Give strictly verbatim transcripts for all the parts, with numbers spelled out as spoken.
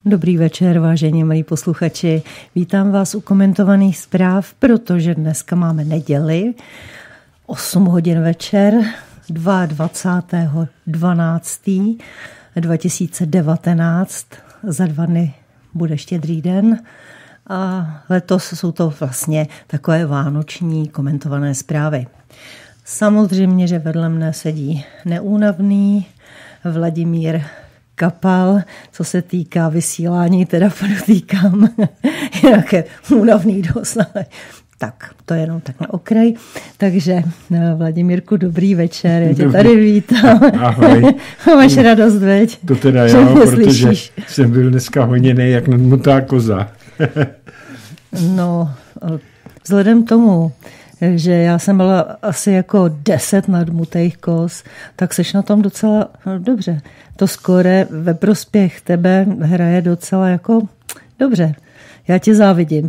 Dobrý večer, vážení milí posluchači. Vítám vás u komentovaných zpráv, protože dneska máme neděli, osm hodin večer, dvacátého dvanáctého dva tisíce devatenáct. Za dva dny bude Štědrý den a letos jsou to vlastně takové vánoční komentované zprávy. Samozřejmě, že vedle mne sedí neúnavný Vladimír Kapal, co se týká vysílání, teda podotýkám, nějaké únavný dost, ale tak, to je jenom tak na okraj. Takže Vladimírku, dobrý večer, já tě dobrý. Tady vítám. Ahoj. Máš radost, veď? To teda já, protože jsem byl dneska honěný jak nadmutá koza. No, vzhledem tomu, že já jsem byla asi jako deset nadmutých koz, tak seš na tom docela dobře. To skóre ve prospěch tebe hraje docela jako dobře. Já ti závidím.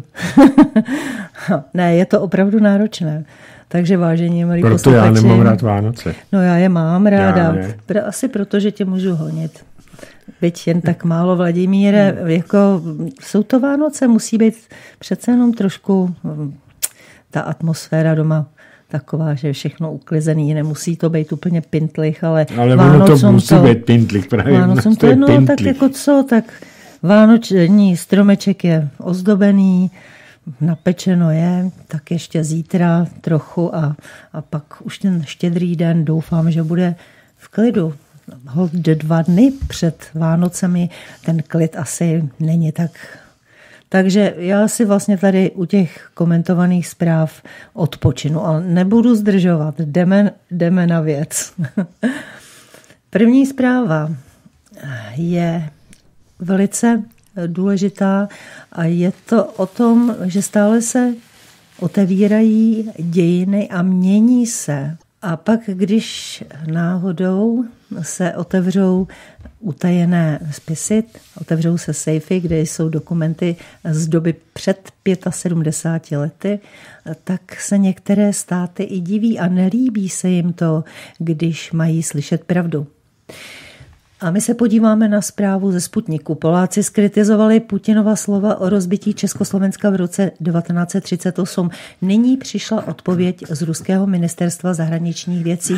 Ne, je to opravdu náročné. Takže vážení, milí Proto posluchači. Já nemám rád Vánoce. No já je mám ráda. Já Asi proto, že tě můžu honit. Byť jen tak málo, Vladimíre, jako jsou to Vánoce, musí být přece jenom trošku ta atmosféra doma taková, že je všechno uklizený, nemusí to být úplně pintlich, ale ale ono to musí to, být pintlich, právě. Vánocům to, to je no, pintlich. Tak jako co, tak vánoční stromeček je ozdobený, napečeno je, tak ještě zítra trochu a, a pak už ten Štědrý den doufám, že bude v klidu. Hold dva dny před Vánocemi ten klid asi není tak. Takže já si vlastně tady u těch komentovaných zpráv odpočinu, ale nebudu zdržovat. Jdeme, jdeme na věc. První zpráva je velice důležitá a je to o tom, že stále se otevírají dějiny a mění se. A pak, když náhodou se otevřou utajené spisy, otevřou se sejfy, kde jsou dokumenty z doby před sedmdesáti pěti lety, tak se některé státy i diví a nelíbí se jim to, když mají slyšet pravdu. A my se podíváme na zprávu ze Sputniku. Poláci skritizovali Putinova slova o rozbití Československa v roce devatenáct set třicet osm. Nyní přišla odpověď z ruského ministerstva zahraničních věcí.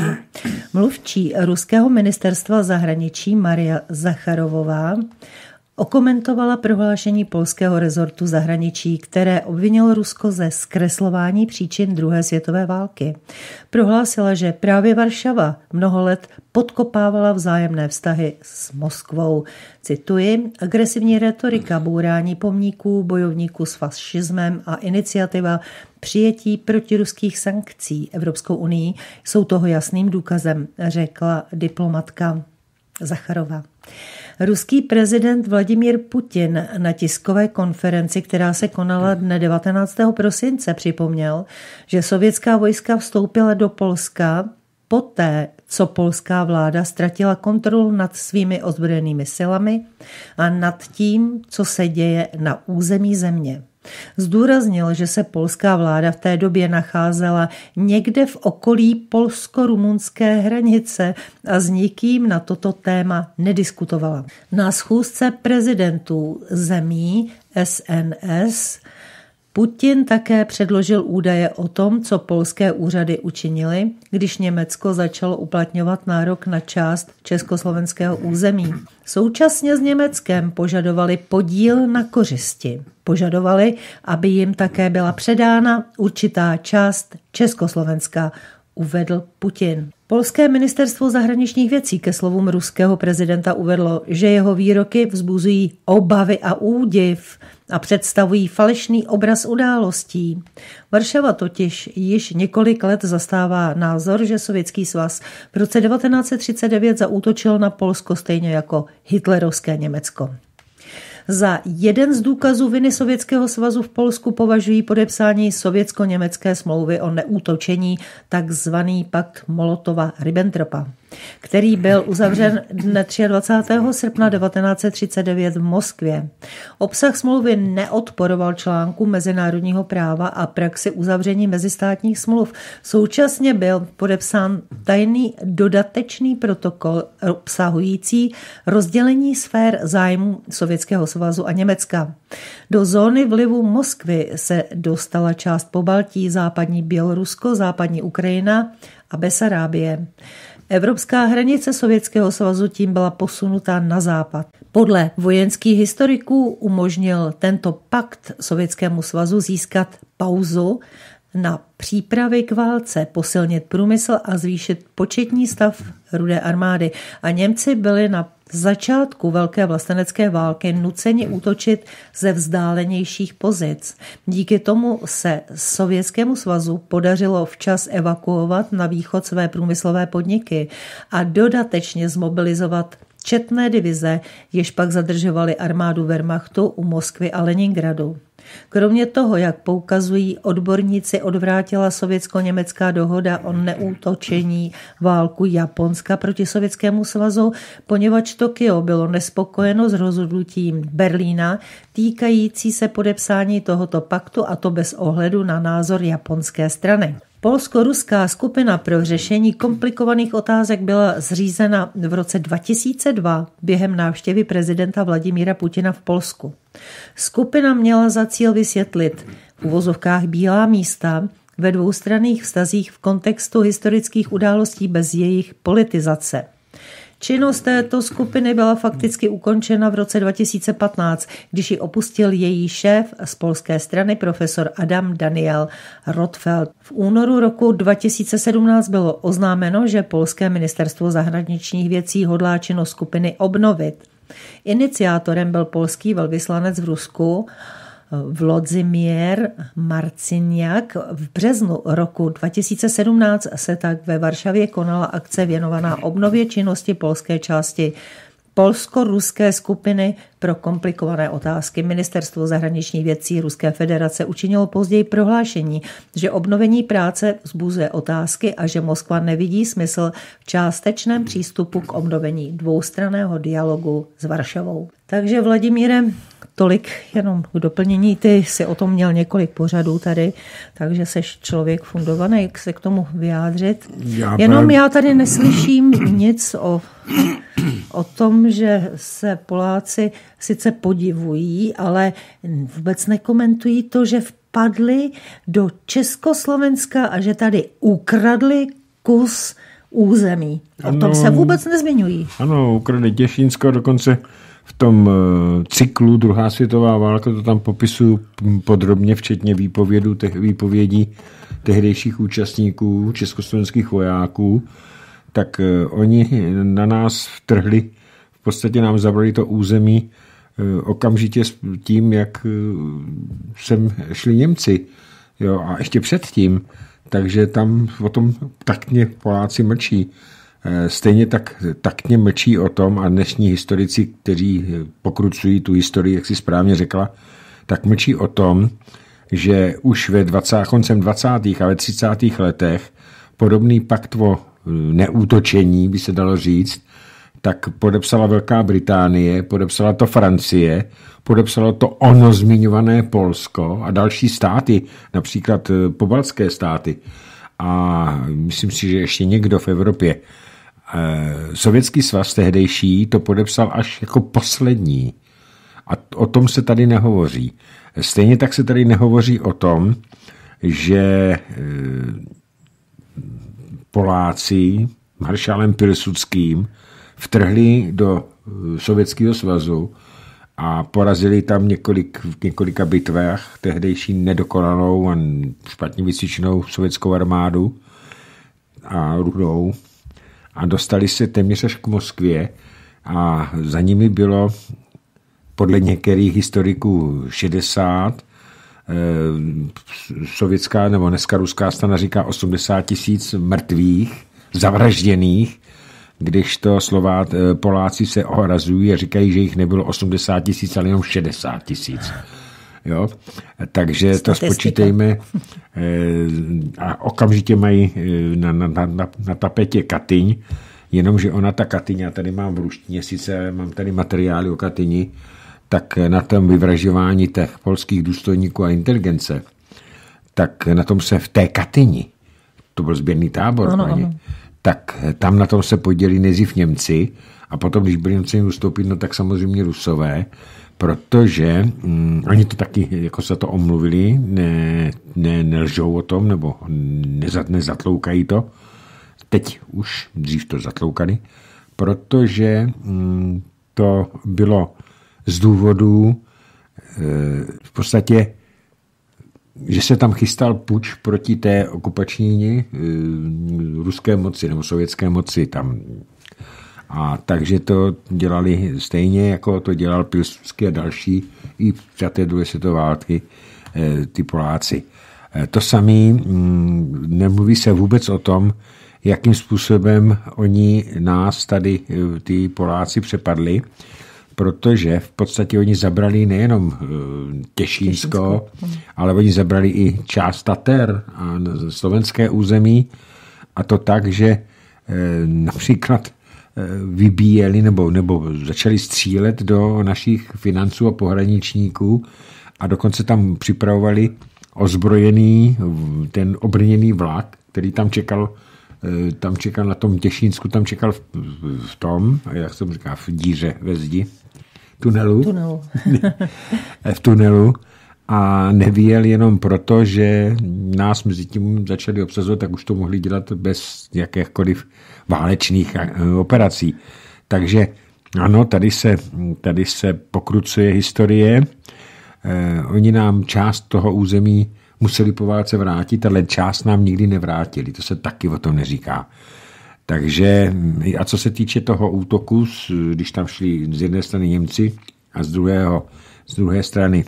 Mluvčí ruského ministerstva zahraničí Maria Zacharovová okomentovala prohlášení polského rezortu zahraničí, které obvinilo Rusko ze zkreslování příčin druhé světové války. Prohlásila, že právě Varšava mnoho let podkopávala vzájemné vztahy s Moskvou. Cituji, agresivní retorika, bourání pomníků, bojovníků s fašismem a iniciativa přijetí protiruských sankcí Evropskou unii jsou toho jasným důkazem, řekla diplomatka Zacharova. Ruský prezident Vladimír Putin na tiskové konferenci, která se konala dne devatenáctého prosince, připomněl, že sovětská vojska vstoupila do Polska poté, co polská vláda ztratila kontrolu nad svými ozbrojenými silami a nad tím, co se děje na území země. Zdůraznil, že se polská vláda v té době nacházela někde v okolí polsko-rumunské hranice a s nikým na toto téma nediskutovala. Na schůzce prezidentů zemí S N S Putin také předložil údaje o tom, co polské úřady učinily, když Německo začalo uplatňovat nárok na část československého území. Současně s Německem požadovali podíl na kořisti. Požadovali, aby jim také byla předána určitá část Československa, uvedl Putin. Polské ministerstvo zahraničních věcí ke slovům ruského prezidenta uvedlo, že jeho výroky vzbuzují obavy a údiv a představují falešný obraz událostí. Varšava totiž již několik let zastává názor, že Sovětský svaz v roce devatenáct set třicet devět zaútočil na Polsko stejně jako hitlerovské Německo. Za jeden z důkazů viny Sovětského svazu v Polsku považují podepsání sovětsko-německé smlouvy o neútočení, takzvaný pakt Molotova-Ribbentropa. který byl uzavřen dne dvacátého třetího srpna devatenáct set třicet devět v Moskvě. Obsah smlouvy neodporoval článku mezinárodního práva a praxi uzavření mezistátních smluv. Současně byl podepsán tajný dodatečný protokol obsahující rozdělení sfér zájmů Sovětského svazu a Německa. Do zóny vlivu Moskvy se dostala část Pobaltí, západní Bělorusko, západní Ukrajina a Besarábie. Evropská hranice Sovětského svazu tím byla posunutá na západ. Podle vojenských historiků umožnil tento pakt Sovětskému svazu získat pauzu na přípravy k válce, posilnit průmysl a zvýšit početní stav Rudé armády. A Němci byli na začátku Velké vlastenecké války nuceni útočit ze vzdálenějších pozic. Díky tomu se Sovětskému svazu podařilo včas evakuovat na východ své průmyslové podniky a dodatečně zmobilizovat četné divize, jež pak zadržovaly armádu Wehrmachtu u Moskvy a Leningradu. Kromě toho, jak poukazují odborníci, odvrátila sovětsko-německá dohoda o neútočení válku Japonska proti Sovětskému svazu, poněvadž Tokio bylo nespokojeno s rozhodnutím Berlína týkající se podepsání tohoto paktu, a to bez ohledu na názor japonské strany. Polsko-ruská skupina pro řešení komplikovaných otázek byla zřízena v roce dva tisíce dva během návštěvy prezidenta Vladimíra Putina v Polsku. Skupina měla za cíl vysvětlit v uvozovkách bílá místa ve dvoustranných vztazích v kontextu historických událostí bez jejich politizace. Činnost této skupiny byla fakticky ukončena v roce dva tisíce patnáct, když ji opustil její šéf z polské strany profesor Adam Daniel Rothfeld. V únoru roku dva tisíce sedmnáct bylo oznámeno, že polské ministerstvo zahraničních věcí hodlá činnost skupiny obnovit. Iniciátorem byl polský velvyslanec v Rusku Vladimír Marciniak. V březnu roku dva tisíce sedmnáct se tak ve Varšavě konala akce věnovaná obnově činnosti polské části polsko-ruské skupiny pro komplikované otázky. Ministerstvo zahraničních věcí Ruské federace učinilo později prohlášení, že obnovení práce vzbuzuje otázky a že Moskva nevidí smysl v částečném přístupu k obnovení dvoustranného dialogu s Varšavou. Takže Vladimíre, tolik jenom k doplnění. Ty si o tom měl několik pořadů tady, takže seš člověk fundovaný, jak se k tomu vyjádřit. Já jenom prav... já tady neslyším nic o, o tom, že se Poláci sice podivují, ale vůbec nekomentují to, že vpadli do Československa a že tady ukradli kus území. O ano, tom se vůbec nezmiňují. Ano, ukradli Těšínsko, dokonce v tom cyklu Druhá světová válka to tam popisuju podrobně, včetně výpovědů, te, výpovědí tehdejších účastníků, československých vojáků, tak oni na nás vtrhli, v podstatě nám zabrali to území okamžitě s tím, jak sem šli Němci. Jo, a ještě předtím, takže tam o tom taktně Poláci mlčí. Stejně tak taktně mlčí o tom, a dnešní historici, kteří pokrucují tu historii, jak si správně řekla, tak mlčí o tom, že už ve dvacátých koncem dvacátých a ve třicátých letech podobný pakt o neútočení, by se dalo říct, tak podepsala Velká Británie, podepsala to Francie, podepsalo to ono zmiňované Polsko a další státy, například pobaltské státy. A myslím si, že ještě někdo v Evropě. Sovětský svaz tehdejší to podepsal až jako poslední. A o tom se tady nehovoří. Stejně tak se tady nehovoří o tom, že Poláci maršálem Pilsudským vtrhli do Sovětského svazu a porazili tam několik, v několika bitvách tehdejší nedokonalou a špatně vycvičenou sovětskou armádu a Rudou a dostali se téměř až k Moskvě a za nimi bylo podle některých historiků šedesát, sovětská nebo dneska ruská strana říká osmdesát tisíc mrtvých, zavražděných, když to Slová, Poláci se ohrazují a říkají, že jich nebylo osmdesát tisíc, ale jenom šedesát tisíc. Jo? Takže statistika. To spočítejme a okamžitě mají na, na, na, na tapetě Katyň, Jenomže ona, ta Katyň, já tady mám v ruštině, sice mám tady materiály o Katyni, tak na tom vyvražďování těch polských důstojníků a inteligence, tak na tom se v té Katyni, to byl sběrný tábor, ano, ano. tak tam na tom se podělí nejdřív Němci a potom, když byli Němci ustoupit, no tak samozřejmě Rusové, protože hm, oni to taky jako se to omluvili, ne, ne, nelžou o tom, nebo nezat, nezatloukají to. Teď už, dřív to zatloukali, protože hm, to bylo z důvodu e, v podstatě, že se tam chystal puč proti té okupační e, ruské moci nebo sovětské moci tam. A takže to dělali stejně, jako to dělal Pilsudský a další i za té druhé světové války e, ty Poláci. E, to samé m, nemluví se vůbec o tom, jakým způsobem oni nás tady, e, ty Poláci, přepadli, protože v podstatě oni zabrali nejenom Těšínsko, ale oni zabrali i část Tater a slovenské území, a to tak, že například vybíjeli nebo, nebo začali střílet do našich financů a pohraničníků a dokonce tam připravovali ozbrojený, ten obrněný vlak, který tam čekal tam čekal na tom Těšínsku, tam čekal v, v tom, jak jsem říká, v díře ve zdi, tunelu, tunelu. v tunelu a nevyjel jenom proto, že nás mezi tím začali obsazovat, tak už to mohli dělat bez jakéchkoliv válečných operací. Takže ano, tady se, tady se pokrucuje historie. Eh, oni nám část toho území museli po válce vrátit, ale část nám nikdy nevrátili. To se taky o tom neříká. Takže, a co se týče toho útoku, když tam šli z jedné strany Němci a z, druhého, z druhé strany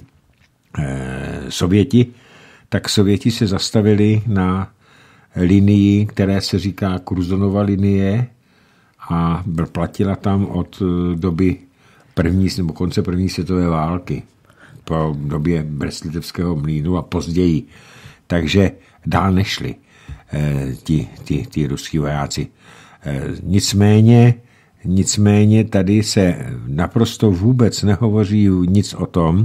eh, Sověti, tak Sověti se zastavili na linii, které se říká Curzonova linie a platila tam od doby první nebo konce první světové války po době Brest-Litevského mlýnu a později. Takže dál nešli eh, ti, ti, ti ruský vojáci. Eh, nicméně, nicméně tady se naprosto vůbec nehovoří nic o tom,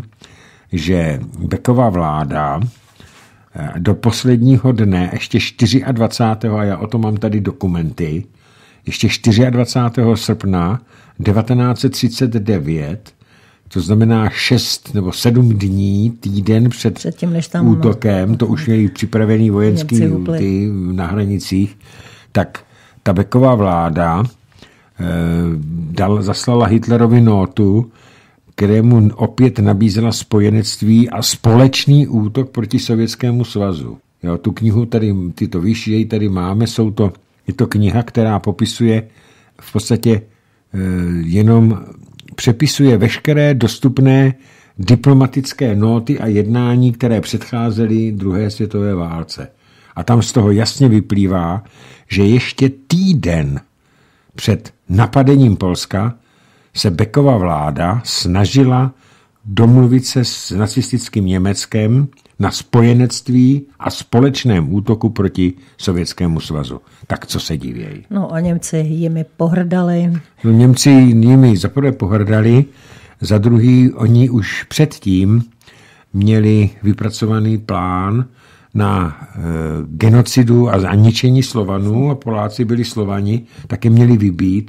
že Bekova vláda eh, do posledního dne, ještě dvacátého čtvrtého a já o tom mám tady dokumenty, ještě dvacátého čtvrtého srpna devatenáct set třicet devět, to znamená šest nebo sedm dní, týden před, před tím, než tam útokem, no, to už měli připravený vojenský ty na hranicích, tak ta Beková vláda eh, dal, zaslala Hitlerovi nótu, kterému opět nabízela spojenectví a společný útok proti Sovětskému svazu. Jo, tu knihu tady, ty to víš, jej tady máme, jsou to, je to kniha, která popisuje v podstatě eh, jenom přepisuje veškeré dostupné diplomatické nóty a jednání, které předcházely druhé světové válce. A tam z toho jasně vyplývá, že ještě týden před napadením Polska se Bekova vláda snažila domluvit se s nacistickým Německem na spojenectví a společném útoku proti Sovětskému svazu. Tak co se divějí? No a Němci jimi pohrdali. No Němci jimi za prvé pohrdali, za druhý oni už předtím měli vypracovaný plán na e, genocidu a zaničení Slovanů a Poláci byli Slovani, tak je měli vybít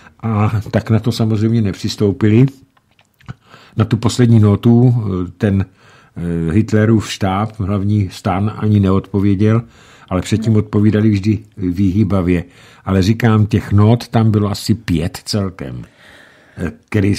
a tak na to samozřejmě nepřistoupili. Na tu poslední notu ten Hitlerův štáb, hlavní stan, ani neodpověděl, ale předtím odpovídali vždy výhybavě. Ale říkám, těch not tam bylo asi pět celkem, který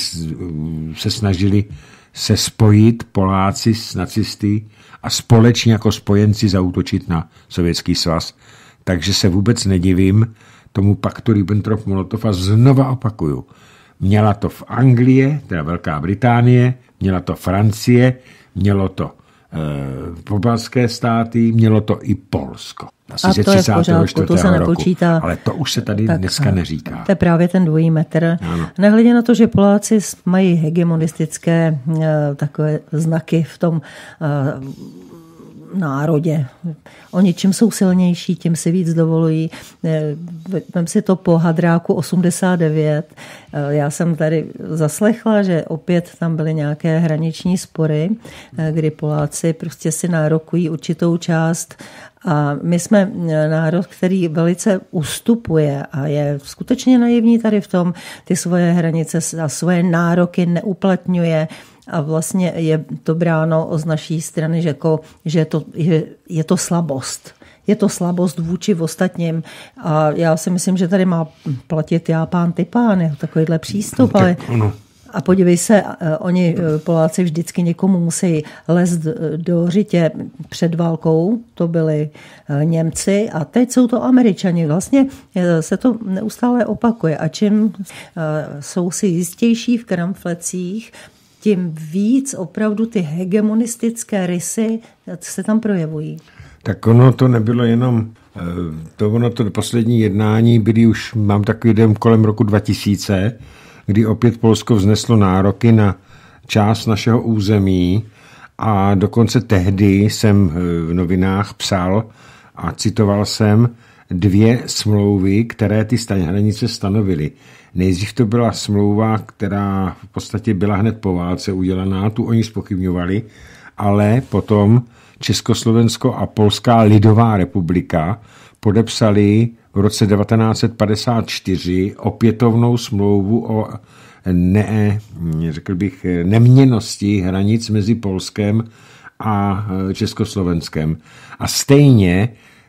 se snažili se spojit Poláci s nacisty a společně jako spojenci zaútočit na Sovětský svaz. Takže se vůbec nedivím tomu paktu Ribbentrop-Molotov a znova opakuju. Měla to v Anglii, teda Velká Británie, měla to Francie, mělo to e, pobaltské státy, mělo to i Polsko. Asi a to je v pořádku, to se nepočítá. Ale to už se tady tak, dneska neříká. To je právě ten dvojí metr. Ano. Nehledě na to, že Poláci mají hegemonistické e, takové znaky v tom e, národě. Oni čím jsou silnější, tím si víc dovolují. Vem si to po Hadráku osmdesát devět. Já jsem tady zaslechla, že opět tam byly nějaké hraniční spory, kdy Poláci prostě si nárokují určitou část. A my jsme národ, který velice ustupuje a je skutečně naivní tady v tom, ty svoje hranice a svoje nároky neuplatňuje. A vlastně je to bráno z naší strany, že, jako, že je, to, je, je to slabost. Je to slabost vůči ostatním. A já si myslím, že tady má platit já pán ty pán, takovýhle přístup. Ale, a podívej se, oni Poláci vždycky někomu musí lézt do řitě před válkou, to byli Němci a teď jsou to Američani. Vlastně se to neustále opakuje a čím jsou si jistější v kramflecích, tím víc opravdu ty hegemonistické rysy se tam projevují. Tak ono to nebylo jenom, to ono to poslední jednání byly už, mám takový den kolem roku dva tisíce, kdy opět Polsko vzneslo nároky na část našeho území a dokonce tehdy jsem v novinách psal a citoval jsem dvě smlouvy, které ty hranice stanovily. Nejdřív to byla smlouva, která v podstatě byla hned po válce udělaná, tu oni zpochybňovali, ale potom Československo a Polská lidová republika podepsali v roce devatenáct padesát čtyři opětovnou smlouvu o ne, řekl bych, neměnnosti hranic mezi Polskem a Československem. A stejně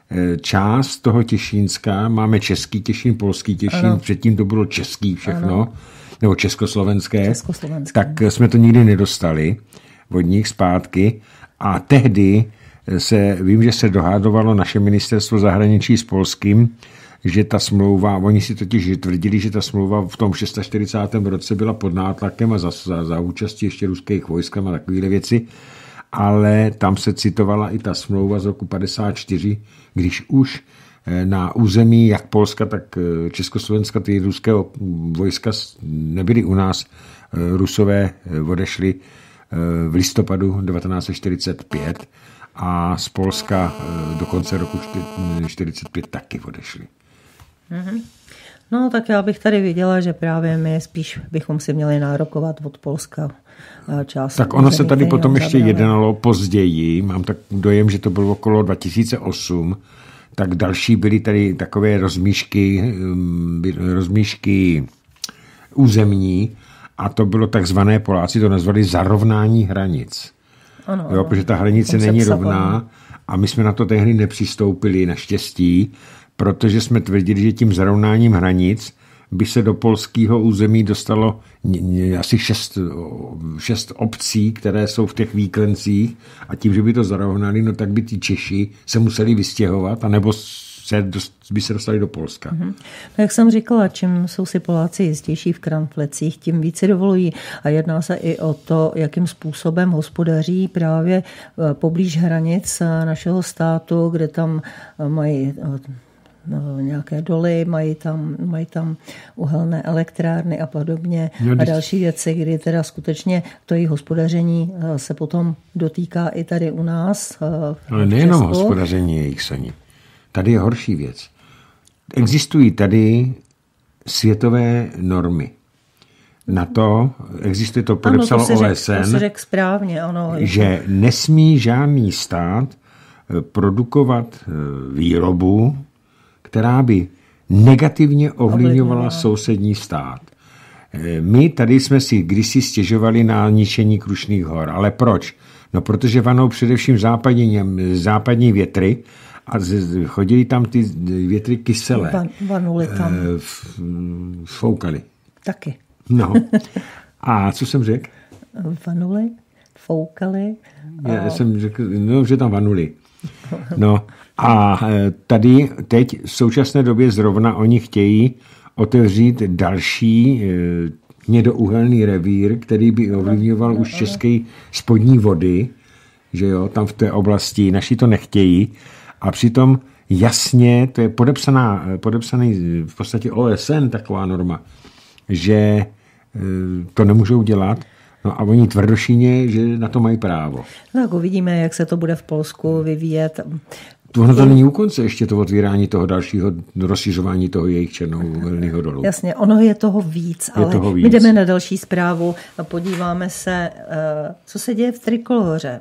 část toho Těšínska, máme český Těšín, polský Těšín, ano. Předtím to bylo český všechno, ano. Nebo československé, československé, tak jsme to nikdy nedostali od nich zpátky a tehdy se, vím, že se dohádovalo naše ministerstvo zahraničí s polským, že ta smlouva, oni si totiž tvrdili, že ta smlouva v tom čtyřicátém šestém roce byla pod nátlakem a za, za, za účastí ještě ruských vojsk a takovéhle věci, ale tam se citovala i ta smlouva z roku padesát čtyři, když už na území jak Polska, tak Československa ty ruské vojska nebyly u nás. Rusové odešli v listopadu devatenáct čtyřicet pět a z Polska do konce roku čtyřicet pět taky odešli. Mm-hmm. No tak já bych tady viděla, že právě my spíš bychom si měli nárokovat od Polska část. Tak ono se tady potom ještě jednalo později, mám tak dojem, že to bylo okolo dva tisíce osm, tak další byly tady takové rozmíšky, rozmíšky územní a to bylo takzvané, Poláci to nazvali zarovnání hranic. Ano, jo, protože ta hranice není rovná a my jsme na to tehdy nepřistoupili naštěstí, protože jsme tvrdili, že tím zarovnáním hranic by se do polského území dostalo asi šest, šest obcí, které jsou v těch výklencích a tím, že by to zarovnali, no tak by ti Češi se museli vystěhovat, anebo se, by se dostali do Polska. Mm-hmm. No, jak jsem říkala, čím jsou si Poláci jistější v kramflecích, tím více dovolují. A jedná se i o to, jakým způsobem hospodaří právě poblíž hranic našeho státu, kde tam mají nějaké doly, mají tam, mají tam uhelné elektrárny a podobně no, a další věci, kdy teda skutečně to jejich hospodaření se potom dotýká i tady u nás. Ale nejenom hospodaření jejich saní. Tady je horší věc. Existují tady světové normy. Na to existuje to, podepsalo ano, to O S N, řek, to řekl správně, ano, že nesmí žádný stát produkovat výrobu, která by negativně ovlivňovala sousední stát. My tady jsme si kdysi stěžovali na ničení Krušných hor. Ale proč? No protože vanou především západní, západní větry a chodili tam ty větry kyselé. Van, vanuli tam. Foukaly. Taky. No. A co jsem řekl? Vanuli, foukaly. A... Já jsem řekl, no, že tam vanuli. No a tady teď v současné době zrovna oni chtějí otevřít další hnědouhelný revír, který by ovlivňoval už české spodní vody, že jo, tam v té oblasti, naši to nechtějí a přitom jasně, to je podepsaná, podepsaný v podstatě O S N taková norma, že to nemůžou dělat, No a oni tvrdošíně, že na to mají právo. Tak uvidíme, jak se to bude v Polsku vyvíjet. Ono to není u konce ještě to otvírání toho dalšího rozšiřování toho jejich černouhelného dolu. Jasně, ono je toho víc, je ale toho víc. My jdeme na další zprávu a podíváme se, co se děje v Trikoloře.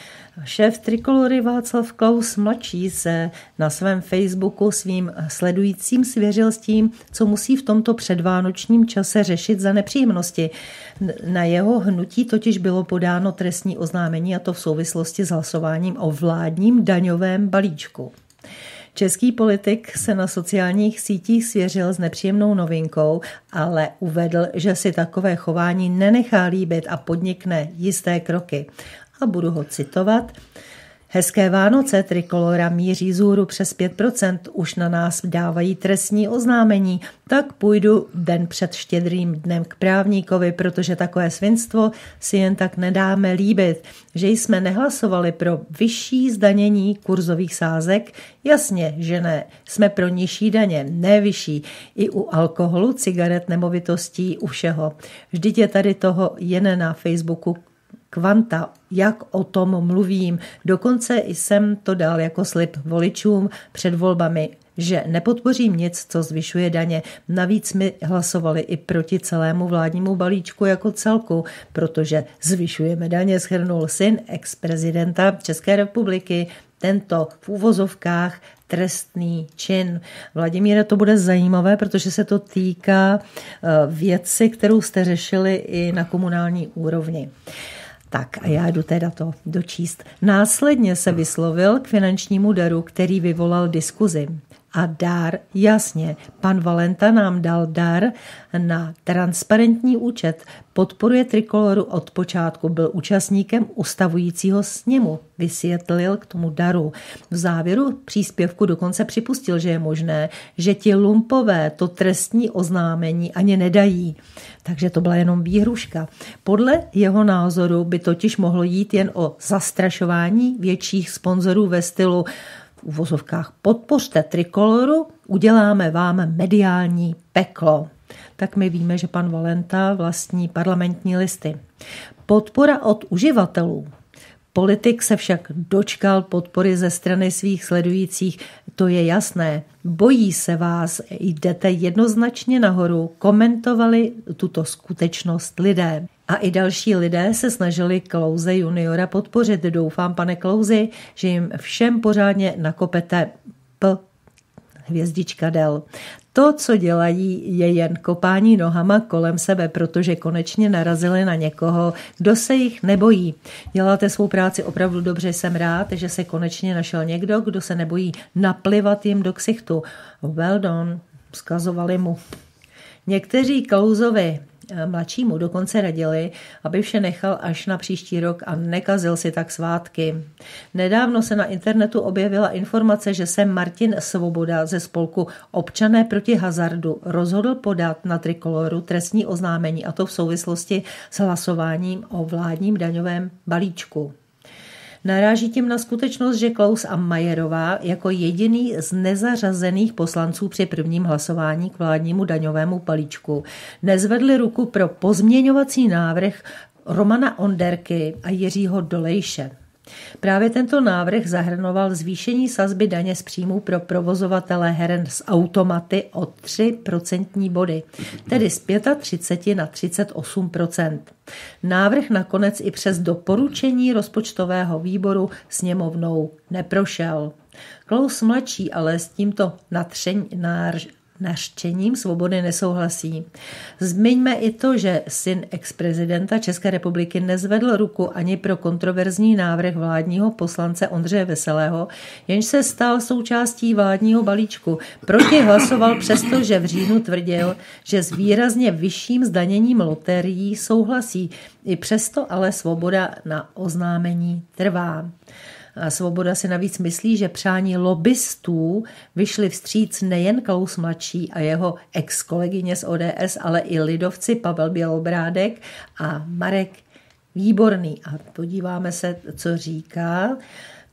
Šéf Trikolory Václav Klaus mladší se na svém Facebooku svým sledujícím svěřil s tím, co musí v tomto předvánočním čase řešit za nepříjemnosti. Na jeho hnutí totiž bylo podáno trestní oznámení, a to v souvislosti s hlasováním o vládním daňovém balíčku. Český politik se na sociálních sítích svěřil s nepříjemnou novinkou, ale uvedl, že si takové chování nenechá líbit a podnikne jisté kroky. A budu ho citovat. Hezké Vánoce, Trikolora míří zůru přes pět procent, už na nás dávají trestní oznámení, tak půjdu den před Štědrým dnem k právníkovi, protože takové svinstvo si jen tak nedáme líbit. Že jsme nehlasovali pro vyšší zdanění kurzových sázek? Jasně, že ne. Jsme pro nižší daně, ne vyšší. I u alkoholu, cigaret, nemovitostí, u všeho. Vždyť je tady toho jen na Facebooku kvanta, jak o tom mluvím. Dokonce jsem to dal jako slib voličům před volbami, že nepodpořím nic, co zvyšuje daně. Navíc mi hlasovali i proti celému vládnímu balíčku jako celku, protože zvyšujeme daně, shrnul syn ex-prezidenta České republiky. Tento v úvozovkách trestný čin. Vladimíre, to bude zajímavé, protože se to týká věci, kterou jste řešili i na komunální úrovni. Tak a já jdu teda to dočíst. Následně se vyslovil k finančnímu daru, který vyvolal diskuzi. A dar, jasně, pan Valenta nám dal dar na transparentní účet. Podporuje Trikoloru od počátku, byl účastníkem ustavujícího sněmu. Vysvětlil k tomu daru. V závěru příspěvku dokonce připustil, že je možné, že ti lumpové to trestní oznámení ani nedají. Takže to byla jenom výhruška. Podle jeho názoru by totiž mohlo jít jen o zastrašování větších sponzorů ve stylu v uvozovkách podpořte Trikoloru, uděláme vám mediální peklo. Tak my víme, že pan Valenta vlastní Parlamentní listy. Podpora od uživatelů. Politik se však dočkal podpory ze strany svých sledujících, to je jasné. Bojí se vás, jdete jednoznačně nahoru, komentovali tuto skutečnost lidé. A i další lidé se snažili Klause juniora podpořit. Doufám, pane Klausi, že jim všem pořádně nakopete p hvězdička del. To, co dělají, je jen kopání nohama kolem sebe, protože konečně narazili na někoho, kdo se jich nebojí. Děláte svou práci opravdu dobře, jsem rád, že se konečně našel někdo, kdo se nebojí naplivat jim do ksichtu. Well done, vzkazovali mu. Někteří Klausovi mladšímu dokonce radili, aby vše nechal až na příští rok a nekazil si tak svátky. Nedávno se na internetu objevila informace, že se Martin Svoboda ze spolku Občané proti hazardu rozhodl podat na Trikoloru trestní oznámení, a to v souvislosti s hlasováním o vládním daňovém balíčku. Naráží tím na skutečnost, že Klaus a Majerová jako jediný z nezařazených poslanců při prvním hlasování k vládnímu daňovému balíčku nezvedli ruku pro pozměňovací návrh Romana Onderky a Jiřího Dolejše. Právě tento návrh zahrnoval zvýšení sazby daně z příjmů pro provozovatele heren s automaty o tři procentní body, tedy z třicet pět na třicet osm procent. Návrh nakonec i přes doporučení rozpočtového výboru sněmovnou neprošel. Klaus mladší ale s tímto natřeň, nář, nařčením Svobody nesouhlasí. Zmiňme i to, že syn ex-prezidenta České republiky nezvedl ruku ani pro kontroverzní návrh vládního poslance Ondřeje Veselého, jenž se stal součástí vládního balíčku. Proti hlasoval přesto, že v říjnu tvrdil, že s výrazně vyšším zdaněním loterií souhlasí. I přesto ale Svoboda na oznámení trvá. Svoboda si navíc myslí, že přání lobbystů vyšli vstříc nejen Klaus mladší a jeho ex-kolegyně z O D S, ale i lidovci Pavel Bělobrádek a Marek Výborný. A podíváme se, co říká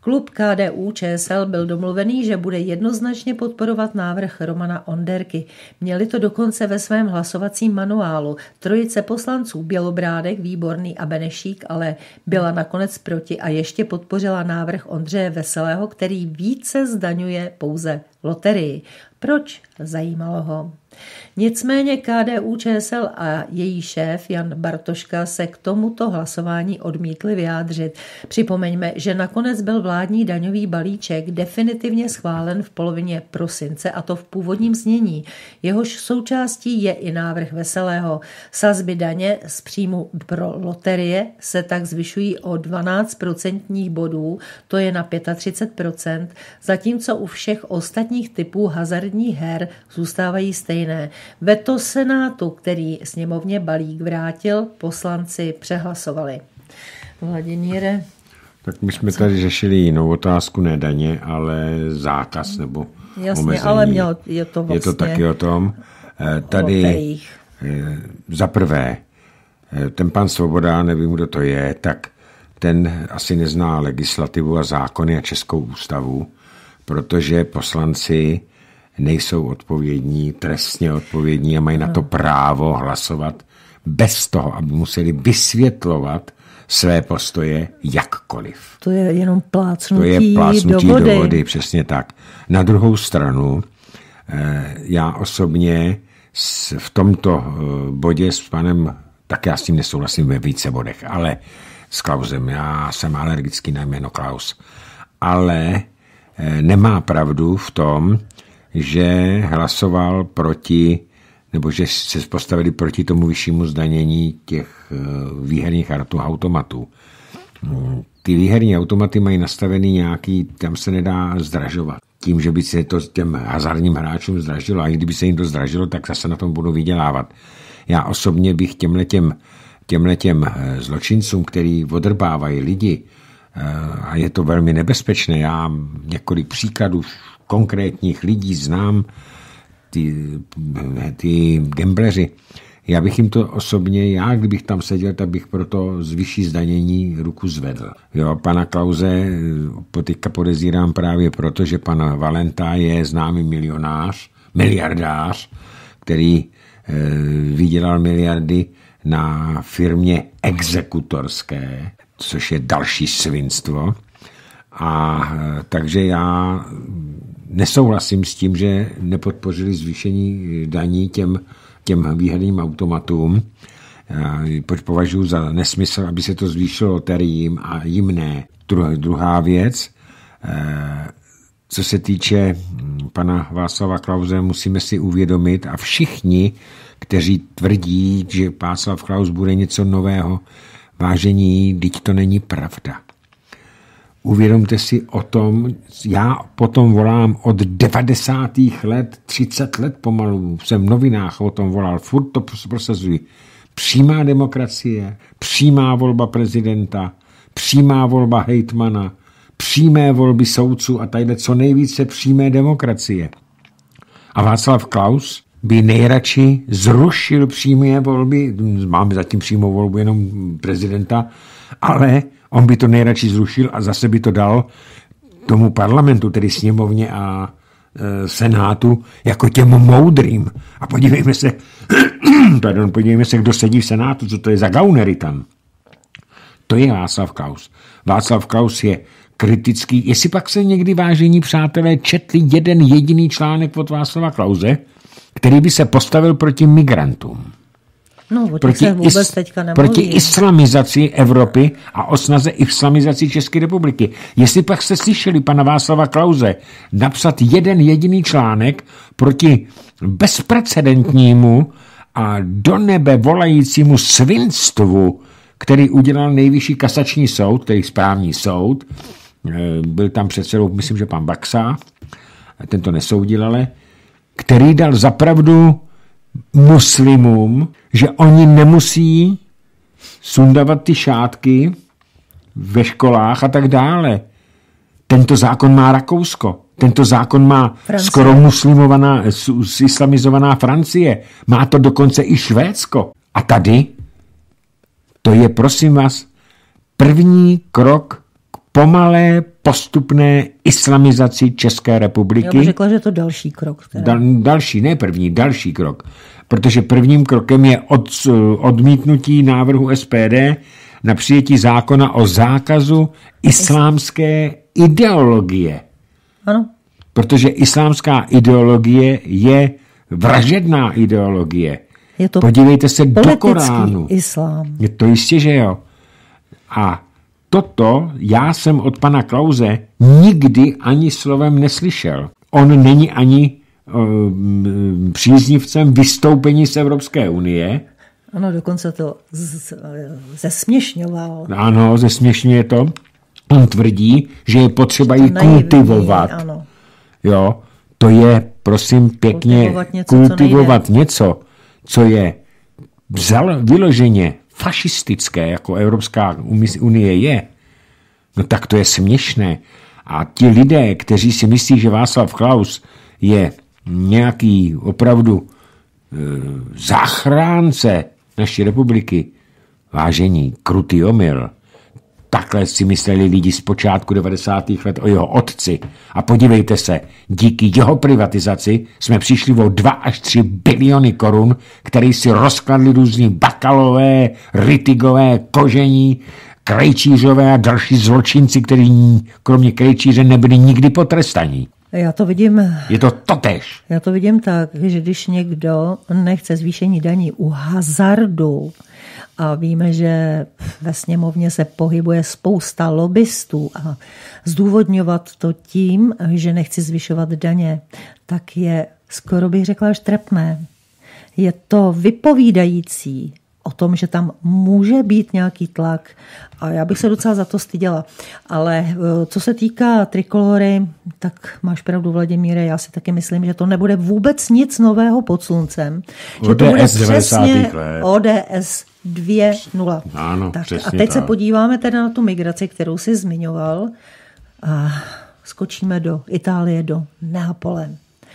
Klub K D U Č S L byl domluvený, že bude jednoznačně podporovat návrh Romana Onderky. Měli to dokonce ve svém hlasovacím manuálu. Trojice poslanců Bělobrádek, Výborný a Benešík ale byla nakonec proti a ještě podpořila návrh Ondřeje Veselého, který více zdaňuje pouze loterii. Proč? Zajímalo ho. Nicméně K D U Č S L a její šéf Jan Bartoška se k tomuto hlasování odmítli vyjádřit. Připomeňme, že nakonec byl vládní daňový balíček definitivně schválen v polovině prosince, a to v původním znění. Jehož součástí je i návrh Veselého. Sazby daně z příjmu pro loterie se tak zvyšují o dvanáct procentních bodů, to je na třicet pět procent, zatímco u všech ostatních typů hazardních her zůstávají stejné. Veto Senátu, který sněmovně balík vrátil, poslanci přehlasovali. Vladimíre? Tak my jsme tady řešili jinou otázku, ne daně, ale zákaz nebo Jasně, omezení. ale mělo, je to vlastně je to taky o tom. Tady za prvé, ten pan Svoboda, nevím, kdo to je, tak ten asi nezná legislativu a zákony a Českou ústavu, protože poslanci nejsou odpovědní, trestně odpovědní a mají na to právo hlasovat bez toho, aby museli vysvětlovat své postoje jakkoliv. To je jenom plácnutí, to je plácnutí do vody. do vody, přesně tak. Na druhou stranu, já osobně v tomto bodě s panem, tak já s tím nesouhlasím ve více bodech, ale s Klausem, já jsem alergický na jméno Klaus, ale nemá pravdu v tom, že hlasoval proti, nebo že se postavili proti tomu vyššímu zdanění těch výherních automatů. Ty výherní automaty mají nastavený nějaký, tam se nedá zdražovat. Tím, že by se to těm hazardním hráčům zdražilo, a i kdyby se jim to zdražilo, tak zase na tom budou vydělávat. Já osobně bych těmhletěm, těmhletěm zločincům, který odrbávají lidi, a je to velmi nebezpečné, já několik příkladů konkrétních lidí znám, ty, ty gambleři. Já bych jim to osobně, já kdybych tam seděl, tak bych pro to z vyšší zdanění ruku zvedl. Jo, pana Klause teďka podezírám právě proto, že pan Valenta je známý milionář, miliardář, který e, vydělal miliardy na firmě exekutorské, což je další svinstvo. A takže já nesouhlasím s tím, že nepodpořili zvýšení daní těm, těm výherným automatům. Považuji za nesmysl, aby se to zvýšilo loteriím a jim ne. Druhá věc, co se týče pana Václava Klause, musíme si uvědomit, a všichni, kteří tvrdí, že Václav Klaus bude něco nového, vážení, vždyť to není pravda. Uvědomte si o tom, já potom volám od devadesátých let, třicet let pomalu, jsem v novinách o tom volal, furt to prosazuji. Přímá demokracie, přímá volba prezidenta, přímá volba hejtmana, přímé volby soudců a tadyhle co nejvíce přímé demokracie. A Václav Klaus by nejradši zrušil přímé volby, máme zatím přímou volbu jenom prezidenta, ale on by to nejradši zrušil a zase by to dal tomu parlamentu, tedy sněmovně a e, senátu, jako těm moudrým. A podívejme se, pardon, podívejme se, kdo sedí v senátu, co to je za gaunery tam. To je Václav Klaus. Václav Klaus je kritický. Jestli pak se někdy, vážení přátelé, četli jeden jediný článek od Václava Klause, který by se postavil proti migrantům. No, proti, vůbec teďka proti islamizaci Evropy a o snaze islamizaci České republiky. Jestli pak jste slyšeli pana Václava Klause napsat jeden jediný článek proti bezprecedentnímu a do nebe volajícímu svinstvu, který udělal nejvyšší kasační soud, tedy správní soud, byl tam předsedou, myslím, že pan Baxa, ten to nesoudil, ale který dal zapravdu muslimům, že oni nemusí sundavat ty šátky ve školách a tak dále. Tento zákon má Rakousko. Tento zákon má Francie. Skoro muslimovaná, islamizovaná Francie. Má to dokonce i Švédsko. A tady to je, prosím vás, první krok k pomalé, postupné islamizaci České republiky. Já bych řekla, že je to další krok. Dal, další, ne první, další krok. Protože prvním krokem je od, odmítnutí návrhu S P D na přijetí zákona o zákazu islámské ideologie. Ano. Protože islámská ideologie je vražedná ideologie. Je to podívejte se do Koránu. Islám. Je to jistě, že jo. A toto já jsem od pana Klause nikdy ani slovem neslyšel. On není ani uh, příznivcem vystoupení z Evropské unie. Ano, dokonce to z, zesměšňoval. Ano, zesměšňuje to. On tvrdí, že je potřeba ji kultivovat. Ano. Jo, to je, prosím, pěkně kultivovat něco, kultivovat co, něco, co je vzal, vyloženě fašistické, jako Evropská unie je. No tak to je směšné. A ti lidé, kteří si myslí, že Václav Klaus je nějaký opravdu e, záchránce naší republiky, vážení, krutý omyl. Takhle si mysleli lidi z počátku devadesátých let o jeho otci. A podívejte se, díky jeho privatizaci jsme přišli o dva až tři biliony korun, které si rozkladli různí Bakalové, Rittigové, Kožení, Krejčířové a další zločinci, kteří kromě Krejčíře nebyli nikdy potrestaní. Já to vidím... Je to totéž. Já to vidím tak, že když někdo nechce zvýšení daní u hazardu, a víme, že ve sněmovně se pohybuje spousta lobbystů a zdůvodňovat to tím, že nechci zvyšovat daně, tak je skoro bych řekla až trapné. Je to vypovídající o tom, že tam může být nějaký tlak a já bych se docela za to styděla. Ale co se týká Trikolory, tak máš pravdu, Vladimíre, já si taky myslím, že to nebude vůbec nic nového pod sluncem. Že to bude přesně O D S dvě nula. Ano, tak, přesně a teď tak. se podíváme teda na tu migraci, kterou jsi zmiňoval a skočíme do Itálie, do Neapole.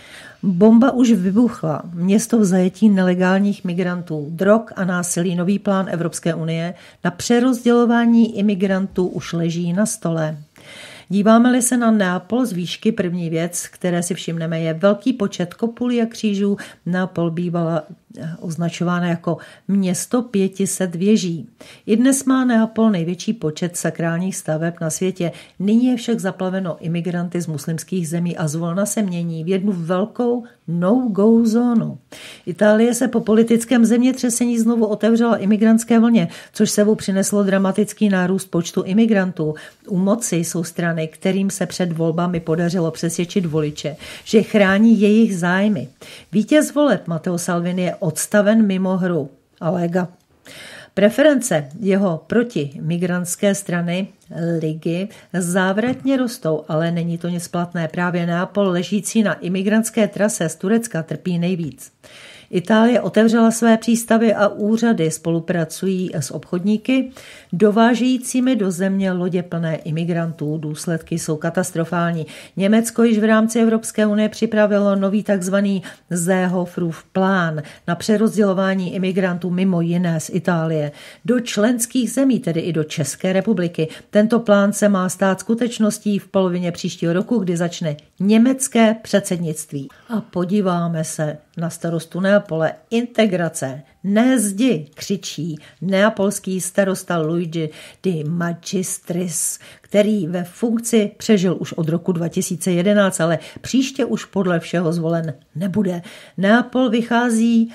Bomba už vybuchla. Město v zajetí nelegálních migrantů, drog a násilí. Nový plán Evropské unie na přerozdělování imigrantů už leží na stole. Díváme-li se na Neapol z výšky, první věc, které si všimneme, je velký počet kopulí a křížů. Neapol bývala označována jako město pětiset věží. I dnes má Neapol největší počet sakrálních staveb na světě. Nyní je však zaplaveno imigranty z muslimských zemí a zvolna se mění v jednu velkou no-go zónu. Itálie se po politickém zemětřesení znovu otevřela imigrantské vlně, což sebou přineslo dramatický nárůst počtu imigrantů. U moci jsou strany, kterým se před volbami podařilo přesvědčit voliče, že chrání jejich zájmy. Vítěz voleb Matteo Salvini je odstaven mimo hru. A Lega. Preference jeho protimigrantské strany Ligy závratně rostou, ale není to nic platné. Právě Neapol, ležící na imigrantské trase z Turecka, trpí nejvíc. Itálie otevřela své přístavy a úřady spolupracují s obchodníky, dovážejícími do země lodě plné imigrantů. Důsledky jsou katastrofální. Německo již v rámci Evropské unie připravilo nový takzvaný Seehofův plán na přerozdělování imigrantů mimo jiné z Itálie do členských zemí, tedy i do České republiky. Tento plán se má stát skutečností v polovině příštího roku, kdy začne německé předsednictví. A podíváme se na starostu Neapole. Integrace, ne zdi, křičí neapolský starosta Luigi Di Magistris, který ve funkci přežil už od roku dva tisíce jedenáct, ale příště už podle všeho zvolen nebude. Neapol vychází...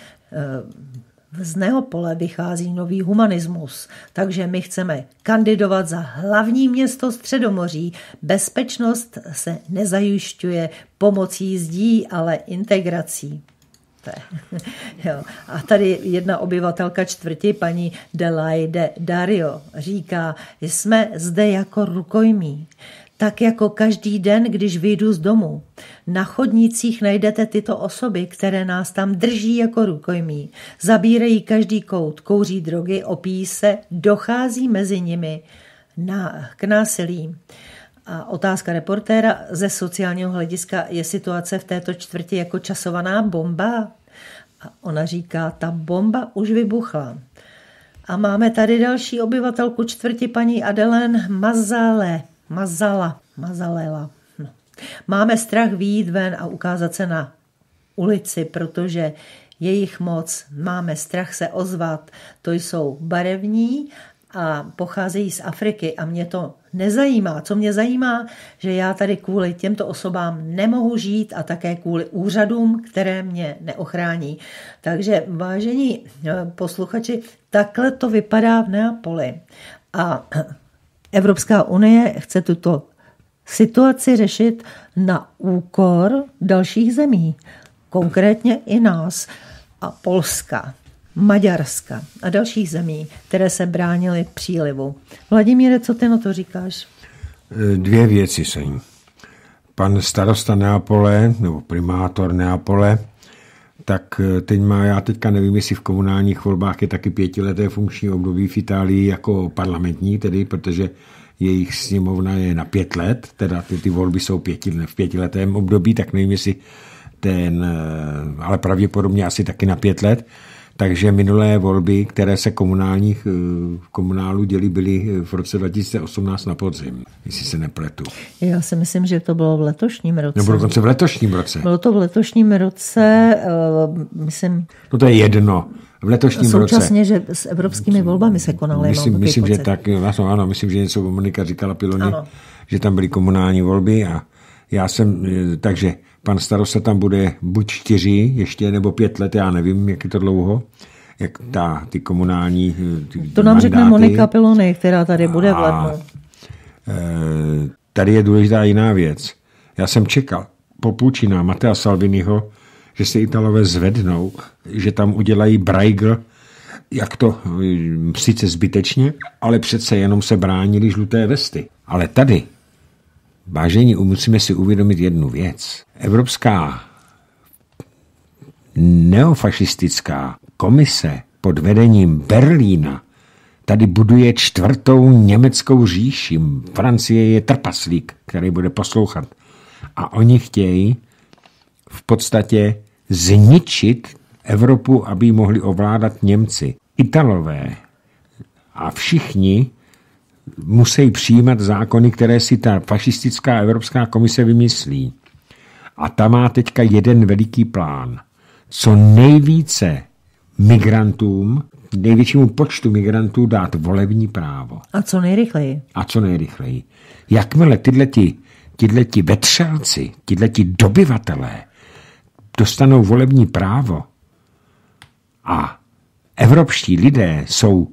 Z Neapole vychází nový humanismus, takže my chceme kandidovat za hlavní město Středomoří. Bezpečnost se nezajišťuje pomocí zdí, ale integrací. Jo. A tady jedna obyvatelka čtvrti, paní Delaide Dario, říká, jsme zde jako rukojmí. Tak jako každý den, když vyjdu z domu. Na chodnících najdete tyto osoby, které nás tam drží jako rukojmí. Zabírají každý kout, kouří drogy, opíjí se, dochází mezi nimi na, k násilí. A otázka reportéra, ze sociálního hlediska je situace v této čtvrti jako časovaná bomba? A ona říká, ta bomba už vybuchla. A máme tady další obyvatelku čtvrti, paní Adelaine Mazale. Mazala, mazalela. No. Máme strach vyjít ven a ukázat se na ulici, protože jejich moc, máme strach se ozvat, to jsou barevní a pocházejí z Afriky a mě to nezajímá. Co mě zajímá, že já tady kvůli těmto osobám nemohu žít a také kvůli úřadům, které mě neochrání. Takže vážení posluchači, takhle to vypadá v Neapoli. A Evropská unie chce tuto situaci řešit na úkor dalších zemí, konkrétně i nás a Polska, Maďarska a dalších zemí, které se bránily přílivu. Vladimíre, co ty na to říkáš? Dvě věci jsou. Pan starosta Neapole, nebo primátor Neapole, tak teď má, já teďka nevím, jestli v komunálních volbách je taky pětileté funkční období v Itálii jako parlamentní, tedy, protože jejich sněmovna je na pět let, teda ty, ty volby jsou pěti, v pětiletém období, tak nevím, jestli ten, ale pravděpodobně asi taky na pět let. Takže minulé volby, které se komunálních komunálu dělí, byly v roce dva tisíce osmnáct na podzim, jestli se nepletu. Já si myslím, že to bylo v letošním roce. Nebo dokonce v letošním roce. Bylo to v letošním roce, myslím... No to je jedno. V letošním současně, roce. Současně, že s evropskými volbami se konaly. Myslím, myslím že tak, ano, ano, myslím, že něco Monika říkala Piloni, ano. Že tam byly komunální volby a já jsem, takže pan starosta tam bude buď čtyři ještě, nebo pět let, já nevím, jak je to dlouho, jak ta, ty komunální ty To nám mandáty. Řekne Monika Piloni, která tady bude v lednu. Tady je důležitá jiná věc. Já jsem čekal po půlčinách Mattea Salviniho, že se Italové zvednou, že tam udělají Bruegel, jak to sice zbytečně, ale přece jenom se bránili žluté vesty. Ale tady, vážení, musíme si uvědomit jednu věc. Evropská neofašistická komise pod vedením Berlína tady buduje čtvrtou německou říši. Francie je trpaslík, který bude poslouchat. A oni chtějí v podstatě zničit Evropu, aby ji mohli ovládat Němci. Italové a všichni musí přijímat zákony, které si ta fašistická Evropská komise vymyslí. A ta má teďka jeden veliký plán. Co nejvíce migrantům, největšímu počtu migrantů dát volební právo. A co nejrychleji. A co nejrychleji. Jakmile tyhleti, tyhleti vetřelci, tyhleti dobyvatelé dostanou volební právo a evropští lidé jsou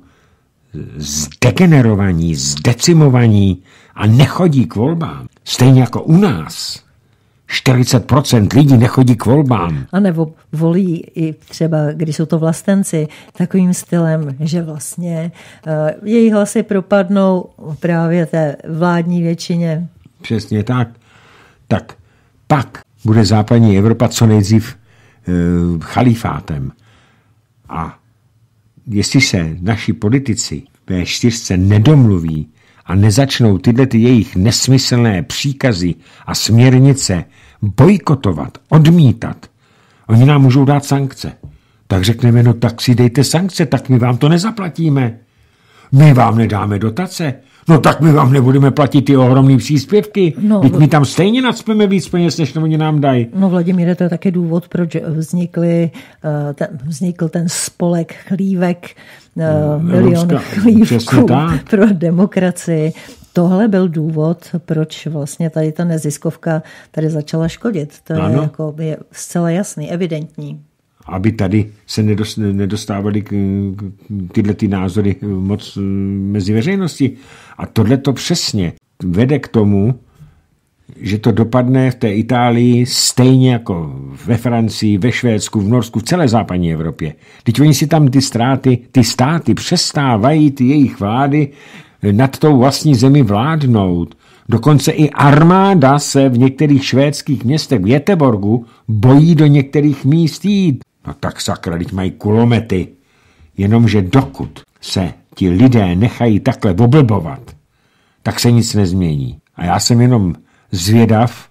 zdegenerovaní, zdecimovaní a nechodí k volbám, stejně jako u nás, čtyřicet procent lidí nechodí k volbám. A nebo volí i třeba, když jsou to vlastenci, takovým stylem, že vlastně uh, jejich hlasy propadnou právě té vládní většině. Přesně tak. Tak pak bude západní Evropa co nejdřív uh, chalifátem. A jestli se naši politici ve čtyřce nedomluví a nezačnou tyhle ty jejich nesmyslné příkazy a směrnice bojkotovat, odmítat, oni nám můžou dát sankce. Tak řekneme, no tak si dejte sankce, tak my vám to nezaplatíme. My vám nedáme dotace. No tak my vám nebudeme platit ty ohromné příspěvky. No, my tam stejně nacpeme víc peněz, než oni nám dají. No Vladimíre, to je taky důvod, proč vznikly, ten, vznikl ten spolek chlívek, no, milion chlívků pro demokracii. Tohle byl důvod, proč vlastně tady ta neziskovka tady začala škodit. To je, jako, je zcela jasný, evidentní. Aby tady se nedostávaly tyhle ty názory moc mezi veřejností. A tohle to přesně vede k tomu, že to dopadne v té Itálii stejně jako ve Francii, ve Švédsku, v Norsku, v celé západní Evropě. Teď oni si tam ty státy, ty státy přestávají ty jejich vlády nad tou vlastní zemi vládnout. Dokonce i armáda se v některých švédských městech v Göteborgu bojí do některých míst jít. No tak sakra, teď mají kulomety. Jenomže dokud se ti lidé nechají takhle oblbovat, tak se nic nezmění. A já jsem jenom zvědav,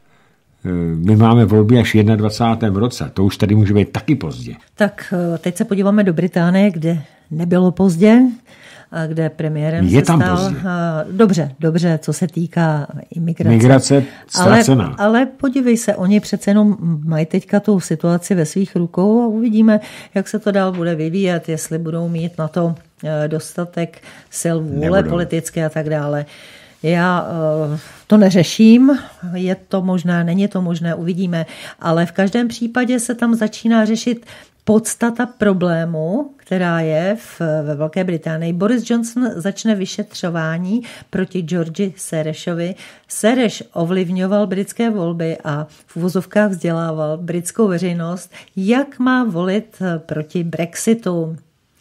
my máme volby až v dvacátém prvním roce, to už tady může být taky pozdě. Tak teď se podíváme do Británie, kde nebylo pozdě. kde premiérem je se tam stal. pozdě. Dobře, dobře, co se týká imigrace. Migrace ztracená. Ale, ale podívej se, oni přece jenom mají teďka tu situaci ve svých rukou a uvidíme, jak se to dál bude vyvíjet, jestli budou mít na to dostatek sil vůle Nebudou. politické a tak dále. Já to neřeším, je to možné, není to možné, uvidíme, ale v každém případě se tam začíná řešit podstata problému, která je v, ve Velké Británii. Boris Johnson začne vyšetřování proti Georgi Soresovi. Soros ovlivňoval britské volby a v uvozovkách vzdělával britskou veřejnost, jak má volit proti Brexitu.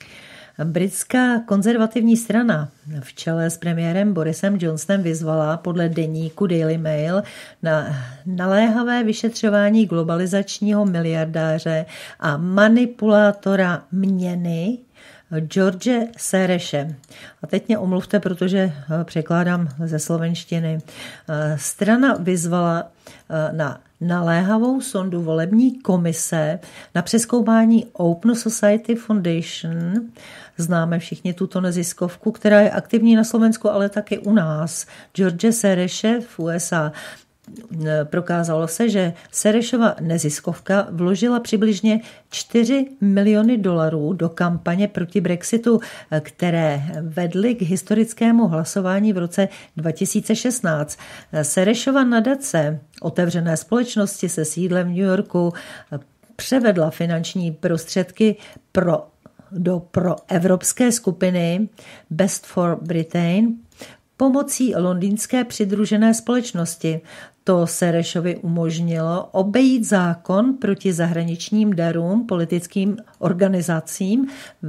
Britská konzervativní strana v čele s premiérem Borisem Johnsonem vyzvala podle deníku Daily Mail na naléhavé vyšetřování globalizačního miliardáře a manipulátora měny George Sorose. A teď mě omluvte, protože překládám ze slovenštiny. Strana vyzvala na naléhavou sondu volební komise na přezkoumání Open Society Foundation. Známe všichni tuto neziskovku, která je aktivní na Slovensku, ale taky u nás. George Sorose v U S A. Prokázalo se, že Sorosova neziskovka vložila přibližně čtyři miliony dolarů do kampaně proti Brexitu, které vedly k historickému hlasování v roce dva tisíce šestnáct. Sorosova nadace otevřené společnosti se sídlem v New Yorku převedla finanční prostředky pro, do proevropské skupiny Best for Britain pomocí londýnské přidružené společnosti. To Sorosovi umožnilo obejít zákon proti zahraničním darům politickým organizacím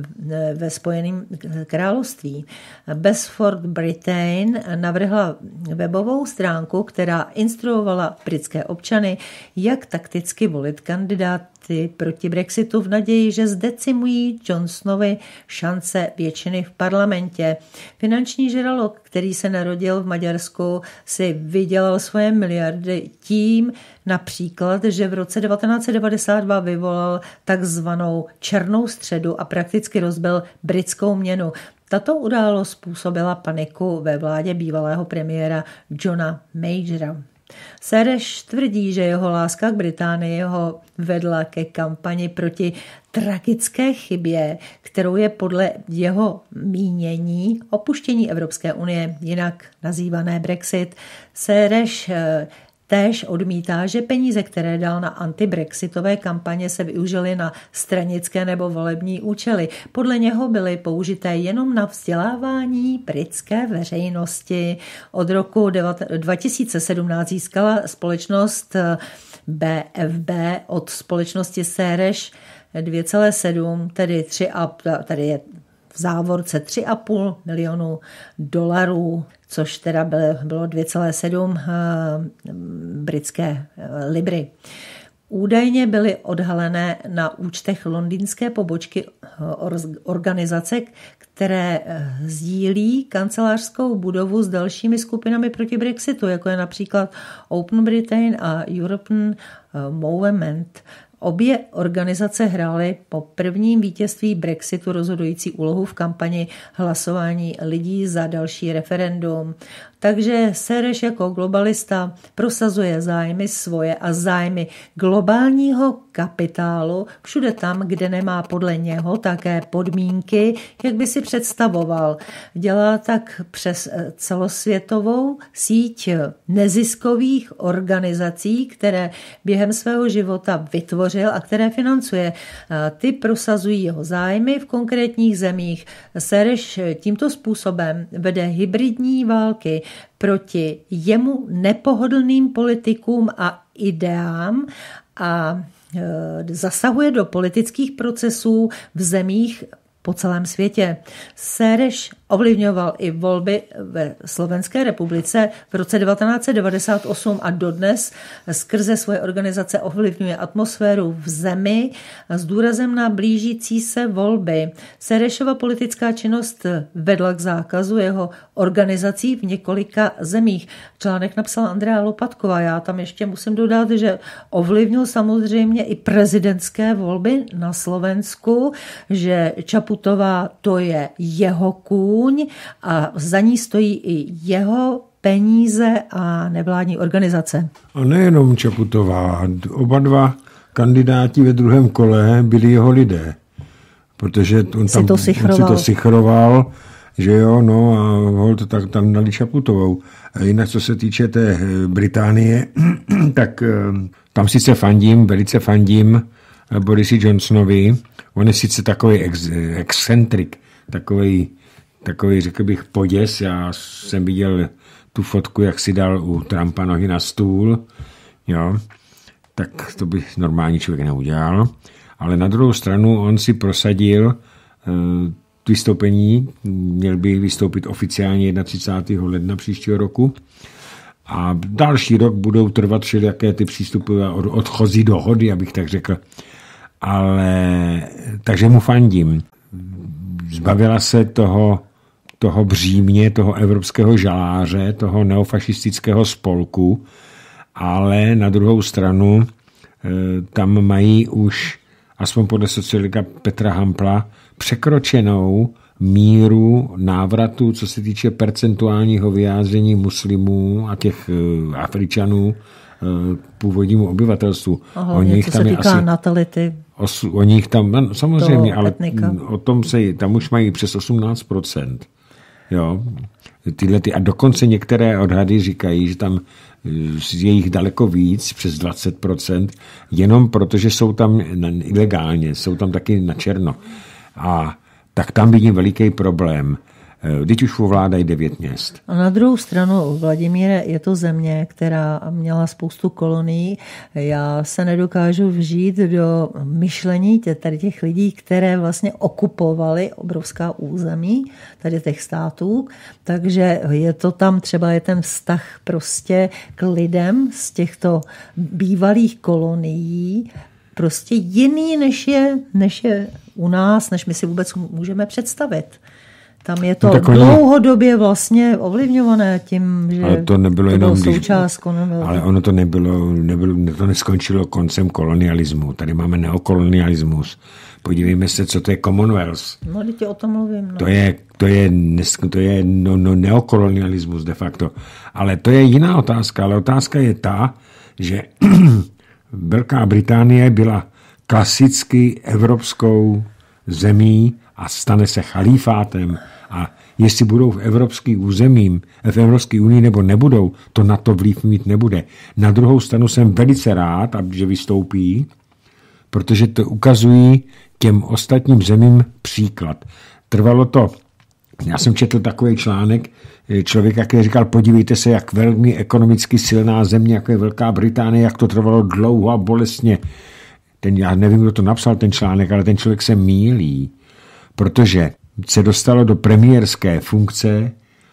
ve Spojeném království. Best for Britain navrhla webovou stránku, která instruovala britské občany, jak takticky volit kandidáty proti Brexitu v naději, že zdecimují Johnsonovi šance většiny v parlamentě. Finanční žralok, který se narodil v Maďarsku, si vydělal svoje miliardy tím například, že v roce devatenáct set devadesát dva vyvolal takzvanou černou středu a prakticky rozbil britskou měnu. Tato událost způsobila paniku ve vládě bývalého premiéra Johna Majora. Soros tvrdí, že jeho láska k Británii ho vedla ke kampani proti tragické chybě, kterou je podle jeho mínění opuštění Evropské unie, jinak nazývané Brexit. Soros též odmítá, že peníze, které dal na antibrexitové kampaně, se využily na stranické nebo volební účely. Podle něho byly použité jenom na vzdělávání britské veřejnosti. Od roku dva tisíce sedmnáct získala společnost B F B od společnosti Soros dvě celá sedm, tedy tři a tady je v závorce tři a půl milionu dolarů, což teda bylo, bylo dvě celá sedm britské libry. Údajně byly odhalené na účtech londýnské pobočky organizace, které sdílí kancelářskou budovu s dalšími skupinami proti Brexitu, jako je například Open Britain a European Movement. Obě organizace hrály po prvním vítězství Brexitu rozhodující úlohu v kampani hlasování lidí za další referendum. Takže Soros jako globalista prosazuje zájmy svoje a zájmy globálního kapitálu všude tam, kde nemá podle něho také podmínky, jak by si představoval. Dělá tak přes celosvětovou síť neziskových organizací, které během svého života vytvořil a které financuje. Ty prosazují jeho zájmy v konkrétních zemích. Soros tímto způsobem vede hybridní války proti jemu nepohodlným politikům a ideám a zasahuje do politických procesů v zemích po celém světě. Soros ovlivňoval i volby ve Slovenské republice v roce devatenáct set devadesát osm a dodnes skrze svoje organizace ovlivňuje atmosféru v zemi s důrazem na blížící se volby. Sorosova politická činnost vedla k zákazu jeho organizací v několika zemích. Článek napsala Andrea Lopatková. Já tam ještě musím dodat, že ovlivnil samozřejmě i prezidentské volby na Slovensku, že Čaputová to je jeho kůl, kůň a za ní stojí i jeho peníze a nevládní organizace. A nejenom Čaputová, oba dva kandidáti ve druhém kole byli jeho lidé, protože on tam to on si to sichroval, že jo, no a hol to tak tam dali Čaputovou. A jinak, co se týče té Británie, tak tam sice fandím, velice fandím Borisi Johnsonovi. On je sice takový ex, excentrik, takový, takový, řekl bych, poděs. Já jsem viděl tu fotku, jak si dal u Trumpa nohy na stůl, jo, tak to by normální člověk neudělal. Ale na druhou stranu on si prosadil uh, vystoupení, měl by vystoupit oficiálně třicátého prvního ledna příštího roku a další rok budou trvat všelijaké ty přístupové odchozí dohody, abych tak řekl. Ale takže mu fandím. Zbavila se toho, toho břímě, toho evropského žaláře, toho neofašistického spolku, ale na druhou stranu tam mají už, aspoň podle sociologa Petra Hampla, překročenou míru návratu, co se týče percentuálního vyjádření muslimů a těch Afričanů původnímu obyvatelstvu. Aha, oni co se týká asi natality. Osu, oni jich tam, no, samozřejmě, ale etnika. O tom se, tam už mají přes osmnáct procent. Jo. Tyhle ty, a dokonce některé odhady říkají, že tam je jich daleko víc, přes dvacet procent, jenom protože jsou tam ilegálně, jsou tam taky na černo. A tak tam vidím veliký problém. Teď už ovládají devět měst. A na druhou stranu, Vladimíre, je to země, která měla spoustu kolonií. Já se nedokážu vžít do myšlení tady těch lidí, které vlastně okupovali obrovská území tady těch států. Takže je to tam, třeba je ten vztah prostě k lidem z těchto bývalých kolonií prostě jiný, než je, než je u nás, než my si vůbec můžeme představit. Tam je to no dlouhodobě vlastně ovlivňované tím, že ale to nebylo to jenom součást kolonialismu. Ale ono to nebylo, nebylo, to neskončilo koncem kolonialismu. Tady máme neokolonialismus. Podívejme se, co to je Commonwealth. No, teď o tom mluvím. No. To je, to je, to je no, no, neokolonialismus de facto. Ale to je jiná otázka. Ale otázka je ta, že Velká Británie byla klasicky evropskou zemí a stane se chalífátem. A jestli budou v evropský územím, v Evropské unii nebo nebudou, to na to vliv mít nebude. Na druhou stranu jsem velice rád, že vystoupí, protože to ukazují těm ostatním zemím příklad. Trvalo to, já jsem četl takový článek člověka, který říkal, podívejte se, jak velmi ekonomicky silná země, jako je Velká Británie, jak to trvalo dlouho a bolestně. Ten, já nevím, kdo to napsal, ten článek, ale ten člověk se mýlí, protože se dostalo do premiérské funkce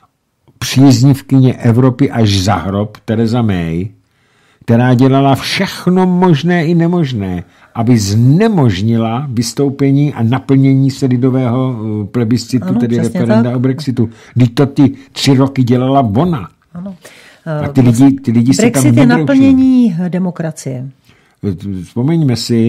příznivkyně Evropy až za hrob Theresa May, která dělala všechno možné i nemožné, aby znemožnila vystoupení a naplnění se lidového plebiscitu, ano, tedy referenda tak o Brexitu. Když to ty tři roky dělala ona. Ano. A ty lidi, ty lidi se tam Brexit je naplnění demokracie. Vzpomeňme si,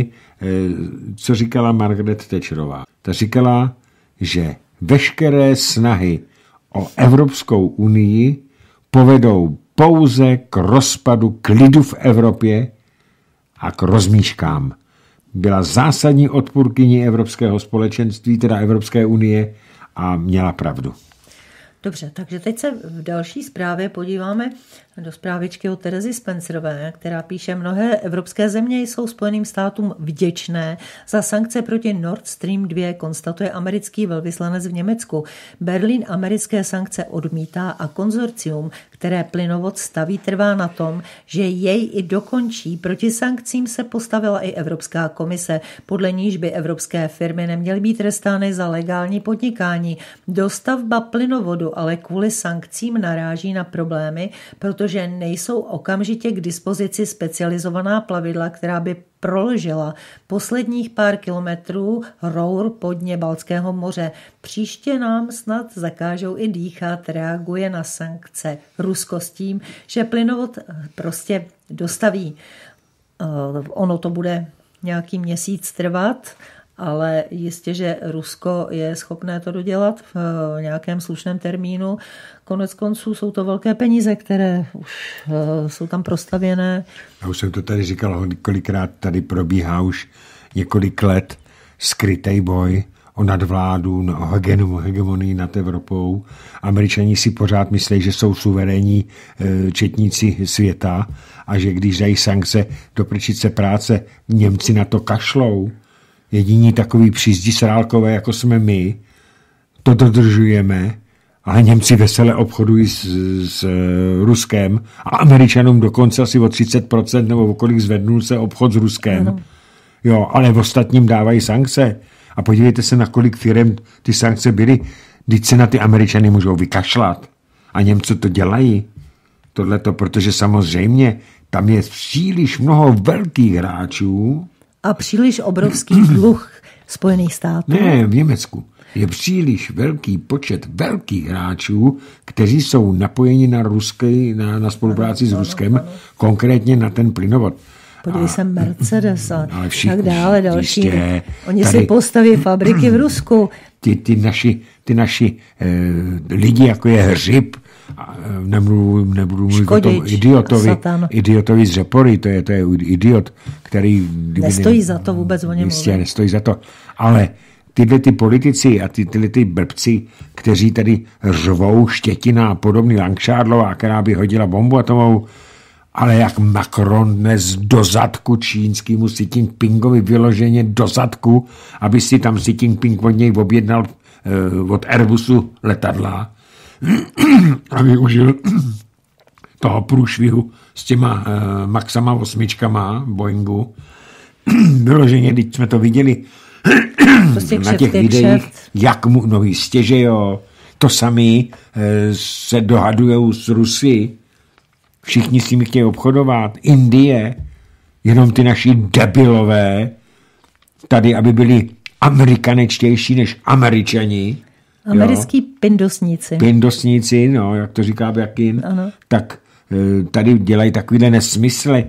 co říkala Margaret Thatcherová. Ta říkala, že veškeré snahy o Evropskou unii povedou pouze k rozpadu klidu v Evropě a k rozmíškám. Byla zásadní odpůrkyní Evropského společenství, teda Evropské unie, a měla pravdu. Dobře, takže teď se v další zprávě podíváme do zprávičky od Terezy Spencerové, která píše, mnohé evropské země jsou Spojeným státům vděčné za sankce proti Nord Stream dva, konstatuje americký velvyslanec v Německu. Berlín americké sankce odmítá a konzorcium, které plynovod staví, trvá na tom, že jej i dokončí. Proti sankcím se postavila i Evropská komise, podle níž by evropské firmy neměly být trestány za legální podnikání. Dostavba plynovodu ale kvůli sankcím naráží na problémy, protože nejsou okamžitě k dispozici specializovaná plavidla, která by proložila posledních pár kilometrů rour po dně Baltského moře. Příště nám snad zakážou i dýchat, reaguje na sankce Rusko s tím, že plynovod prostě dostaví. Ono to bude nějaký měsíc trvat ale jistě, že Rusko je schopné to dodělat v nějakém slušném termínu. Konec konců jsou to velké peníze, které už jsou tam prostavěné. Já už jsem to tady říkal, kolikrát tady probíhá už několik let skrytý boj o nadvládu, o hegemonii nad Evropou. Američani si pořád myslí, že jsou suverénní četníci světa a že když dají sankce do prčice práce, Němci na to kašlou. Jediní takový přízdisrálkové, jako jsme my, to dodržujeme, ale Němci vesele obchodují s, s Ruskem a Američanům dokonce asi o třicet procent nebo okolik zvednul se obchod s Ruskem. Ano. Jo, ale v ostatním dávají sankce. A podívejte se, na kolik firem ty sankce byly. Vždyť se na ty Američany můžou vykašlat. A Němci to dělají. Tohleto, protože samozřejmě tam je příliš mnoho velkých hráčů. A příliš obrovský dluh Spojených států. Ne, v Německu. Je příliš velký počet velkých hráčů, kteří jsou napojeni na, ruský, na, na spolupráci ano, s Ruskem, ano, ano. Konkrétně na ten plynovod. Podívej se, Mercedes a tak dále, další. Jistě, Oni tady, si postaví fabriky v Rusku. Ty, ty naši, ty naši eh, lidi, jako je Hřib, nebudu, nebudu mluvit Škodič, o tom idiotovi, idiotovi z Řepory, to je, to je idiot, který... Nestojí ne, za to vůbec o něm jistě, nestojí za to, ale tyhle ty politici a ty, tyhle ty blbci, kteří tady řvou Štětina a podobný Langšádlová, která by hodila bombu atomovou, ale jak Macron dnes do zadku čínskému Xi Jinpingovi vyloženě do zadku, aby si tam Xi Jinping od něj objednal uh, od Airbusu letadla a využil toho průšvihu s těma uh, Maxama osmičkama Boeingu. Vyloženě, když jsme to viděli prostě na těch videích, jak mu, no jistě, že jo, to sami uh, se dohadujou s Rusy. Všichni s nimi chtějí obchodovat. Indie, jenom ty naši debilové, tady, aby byli amerikanečtější než Američani. Americký jo. pindosníci. Pindosníci, no, jak to říká Bjakin, ano. Tak tady dělají takovýhle nesmysly.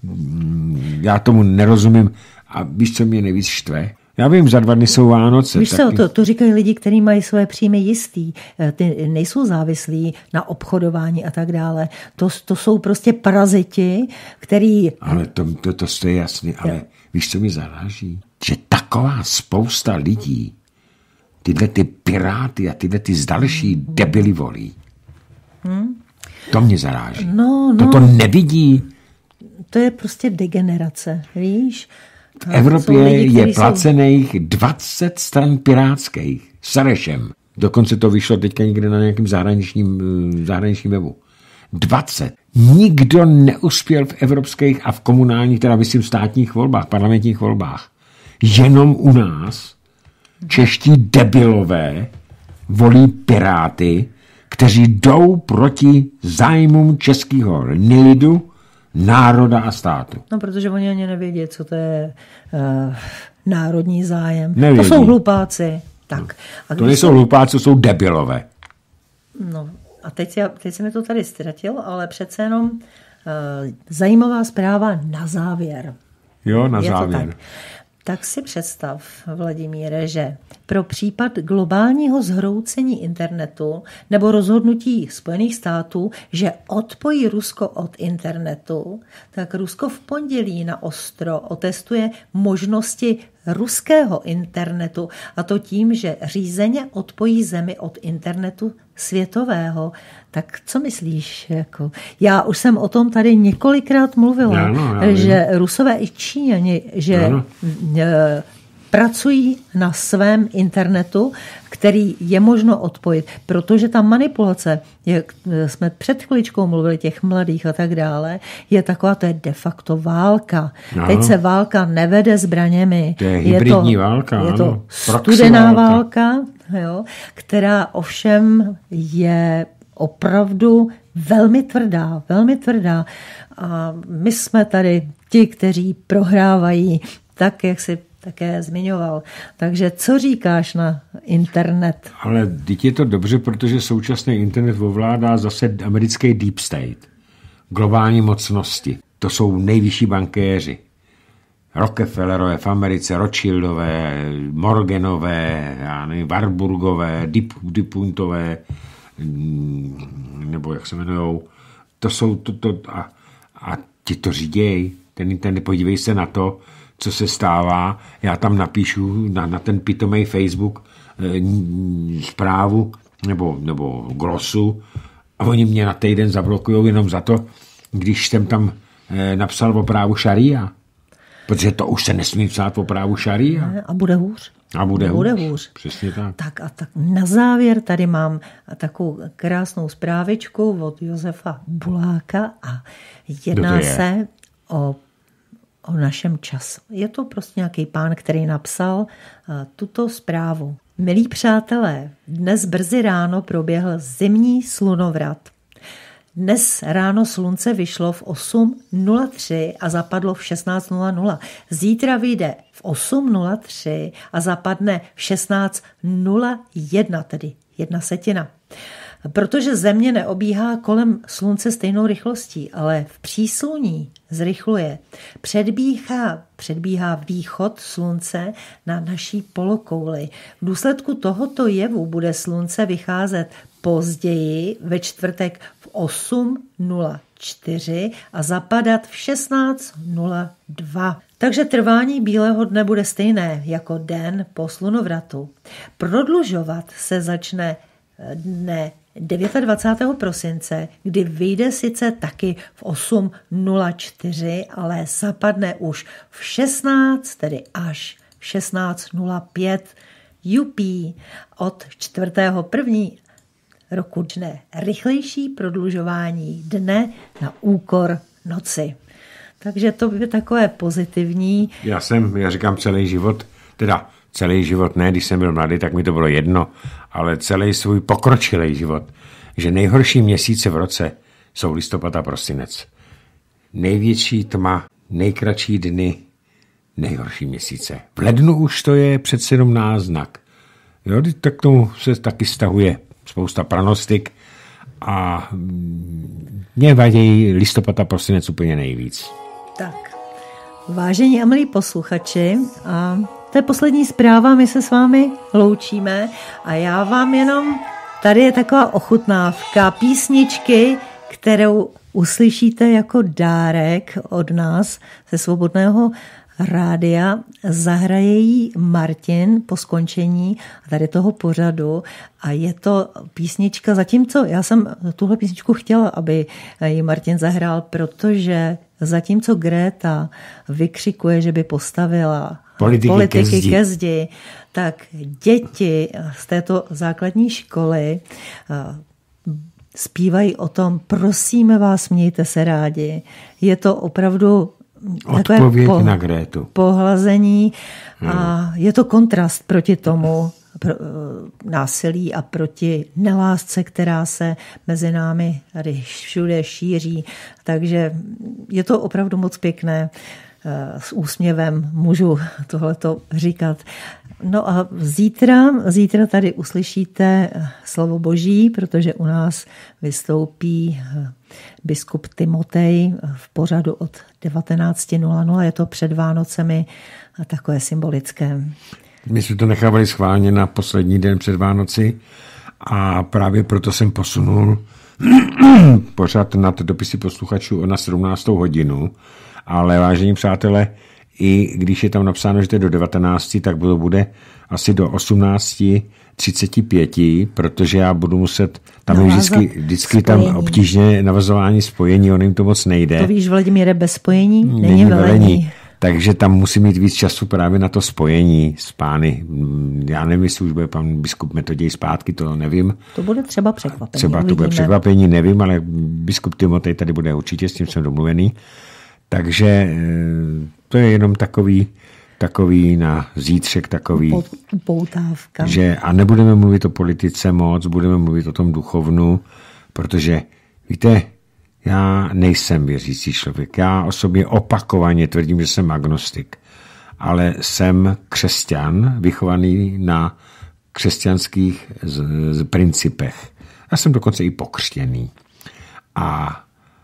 Já tomu nerozumím. A víš, co mě nejvíc štve? Já vím, za dva dny jsou Vánoce. Víš co, to, to říkají lidi, kteří mají své příjmy jistý. Ty nejsou závislí na obchodování a tak dále. To, to jsou prostě paraziti, který... Ale to, to, to, to je jasný, ale jo. Víš, co mi zaráží? Že taková spousta lidí tyhle ty piráty a tyhle ty zdalší debily volí. Hmm? To mě zaráží. No, no. To to nevidí. To je prostě degenerace, víš? V Evropě lidi, je placených jsou... dvacet stran pirátských s Sarešem. Dokonce to vyšlo teďka někde na nějakém zahraničním, zahraničním webu. dvacet. Nikdo neuspěl v evropských a v komunálních, teda myslím státních volbách, parlamentních volbách. Jenom u nás čeští debilové volí piráty, kteří jdou proti zájmům českého lidu, národa a státu. No, protože oni ani nevědí, co to je uh, národní zájem. Nevědí. To jsou hlupáci. Tak. No. A to nejsou jsou... hlupáci, to jsou debilové. No a teď, já, teď jsem mi to tady ztratil, ale přece jenom uh, zajímavá zpráva na závěr. Jo, na je závěr. Tak. Tak si představ, Vladimíre, že pro případ globálního zhroucení internetu nebo rozhodnutí Spojených států, že odpojí Rusko od internetu, tak Rusko v pondělí na ostro otestuje možnosti ruského internetu, a to tím, že řízeně odpojí zemi od internetu světového. Tak co myslíš? Jako? Já už jsem o tom tady několikrát mluvila, já no, já že Rusové i Číňani, že no. pracují na svém internetu, který je možno odpojit, protože ta manipulace, jak jsme před chviličkou mluvili, těch mladých a tak dále, je taková, to je de facto válka. No. Teď se válka nevede zbraněmi. To je hybridní je to, válka. Je to ano. studená válka, válka jo, která ovšem je opravdu velmi tvrdá, velmi tvrdá. A my jsme tady ti, kteří prohrávají, tak, jak si také zmiňoval. Takže co říkáš na internet? Ale teď je to dobře, protože současný internet ovládá zase americký deep state. Globální mocnosti. To jsou nejvyšší bankéři. Rockefellerové v Americe, Rothschildové, Morganové, já nevím, Warburgové, Dip, Dipuntové, nebo jak se jmenujou, to jsou to, to a, a ti to říděj, ten, ten, podívej se na to, co se stává, já tam napíšu na, na ten pitomej Facebook e, zprávu nebo, nebo glosu a oni mě na týden zablokujou jenom za to, když jsem tam e, napsal o právu šaria. Protože to už se nesmí psát o právu šaria. A bude hůř. A bude, bude hůř. hůř. Přesně tak. Tak a tak na závěr tady mám takovou krásnou zprávičku od Josefa Buláka a jedná se o, o našem času. Je to prostě nějaký pán, který napsal uh, tuto zprávu. Milí přátelé, dnes brzy ráno proběhl zimní slunovrat. Dnes ráno slunce vyšlo v osm nula tři a zapadlo v šestnáct nula nula. Zítra vyjde v osm nula tři a zapadne v šestnáct nula jedna, tedy jedna setina. Protože Země neobíhá kolem slunce stejnou rychlostí, ale v přísluní zrychluje. Předbíhá, předbíhá východ slunce na naší polokouli. V důsledku tohoto jevu bude slunce vycházet později ve čtvrtek v osm nula čtyři a zapadat v šestnáct nula dva. Takže trvání bílého dne bude stejné jako den po slunovratu. Prodlužovat se začne dne dvacátého devátého prosince, kdy vyjde sice taky v osm nula čtyři, ale zapadne už v šestnáct, tedy až v šestnáct nula pět. Jupí od čtvrtého prvního roku dne rychlejší prodlužování dne na úkor noci. Takže to je takové pozitivní. Já jsem, já říkám celý život, teda celý život ne, když jsem byl mladý, tak mi to bylo jedno, ale celý svůj pokročilý život, že nejhorší měsíce v roce jsou listopad a prosinec. Největší tma, nejkratší dny, nejhorší měsíce. V lednu už to je přece jenom náznak. Jo, tak tomu se taky stahuje spousta pranostik a mě vadí listopad a prosinec úplně nejvíc. Tak, vážení a milí posluchači, a to je poslední zpráva, my se s vámi loučíme a já vám jenom, tady je taková ochutnávka písničky, kterou uslyšíte jako dárek od nás ze Svobodného rádia. Zahraje jí Martin po skončení tady toho pořadu a je to písnička, zatímco já jsem tuhle písničku chtěla, aby ji Martin zahrál, protože zatímco Greta vykřikuje, že by postavila politiky, politiky ke, zdi. ke zdi, tak děti z této základní školy zpívají o tom, prosíme vás, mějte se rádi. Je to opravdu odpověď po, na Grétu. Pohlazení hmm. a je to kontrast proti tomu pro, násilí a proti nelásce, která se mezi námi tady všude šíří. Takže je to opravdu moc pěkné. S úsměvem můžu tohleto říkat. No a zítra, zítra tady uslyšíte slovo Boží, protože u nás vystoupí biskup Timotej v pořadu od devatenáct nula nula. Je to před Vánocemi a takové symbolické. My jsme to nechávali schválně na poslední den před Vánoci a právě proto jsem posunul pořad nad dopisy posluchačů na sedmnáctou hodinu. Ale vážení přátelé, i když je tam napsáno, že to je do devatenácti, tak to bude asi do osmnáct třicet pět, protože já budu muset, tam je vždycky, vždycky tam obtížně navazování spojení, on jim to moc nejde. To víš, Vladimíre, bez spojení není, není velení. velení. Takže tam musím mít víc času právě na to spojení s pány. Já nevím, jestli už bude pan biskup Metoděj zpátky, to nevím. To bude třeba překvapení. Třeba to bude překvapení, nevím, ale biskup Timotej tady bude určitě, s tím jsem domluvený. Takže to je jenom takový, takový na zítřek, takový, poutávka. Že a nebudeme mluvit o politice moc, budeme mluvit o tom duchovnu, protože víte, já nejsem věřící člověk. Já o sobě opakovaně tvrdím, že jsem agnostik, ale jsem křesťan, vychovaný na křesťanských z, z principech. Já jsem dokonce i pokřtěný. A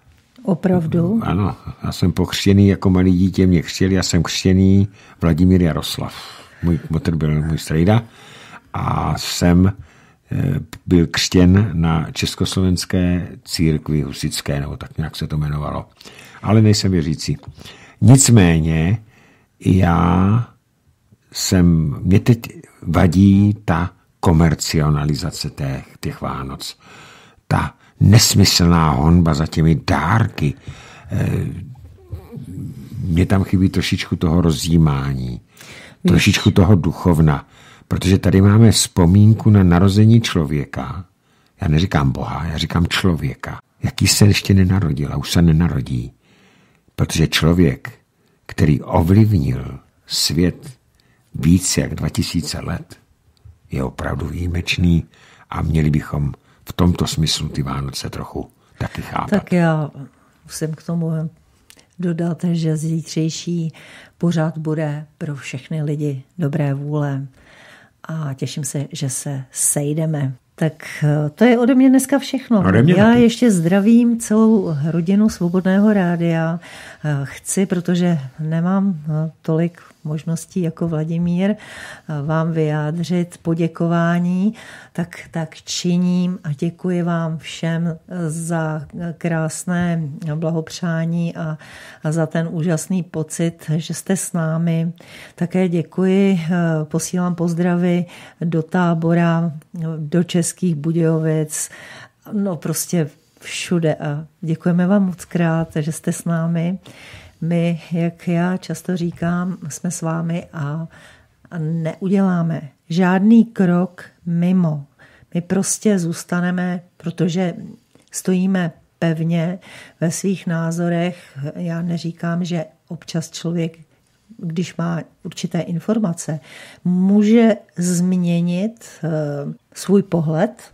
Opravdu? Ano, já jsem pokřtěný jako malý dítě, mě křtěli, já jsem křtěný Vladimír Jaroslav. Můj motr byl můj strejda a jsem byl křtěn na Československé církvi husitské, nebo tak nějak se to jmenovalo. Ale nejsem věřící. Nicméně já jsem, mě teď vadí ta komercionalizace těch, těch Vánoc. Ta nesmyslná honba za těmi dárky. Mně tam chybí trošičku toho rozjímání, trošičku toho duchovna, protože tady máme vzpomínku na narození člověka. Já neříkám Boha, já říkám člověka, jaký se ještě nenarodil a už se nenarodí. Protože člověk, který ovlivnil svět víc jak dva tisíce let, je opravdu výjimečný a měli bychom v tomto smyslu ty Vánoce trochu taky chápat. Tak já musím k tomu dodat, že zítřejší pořád bude pro všechny lidi dobré vůle a těším se, že se sejdeme. Tak to je ode mě dneska všechno. Mě Já taky. ještě zdravím celou rodinu Svobodného rádia. Chci, protože nemám tolik možností jako Vladimír, vám vyjádřit poděkování, tak, tak činím a děkuji vám všem za krásné blahopřání a, a za ten úžasný pocit, že jste s námi. Také děkuji, posílám pozdravy do Tábora, do Českých Budějovic, no prostě všude a děkujeme vám moc krát, že jste s námi. My, jak já často říkám, jsme s vámi a neuděláme žádný krok mimo. My prostě zůstaneme, protože stojíme pevně ve svých názorech. Já neříkám, že občas člověk, když má určité informace, může změnit svůj pohled,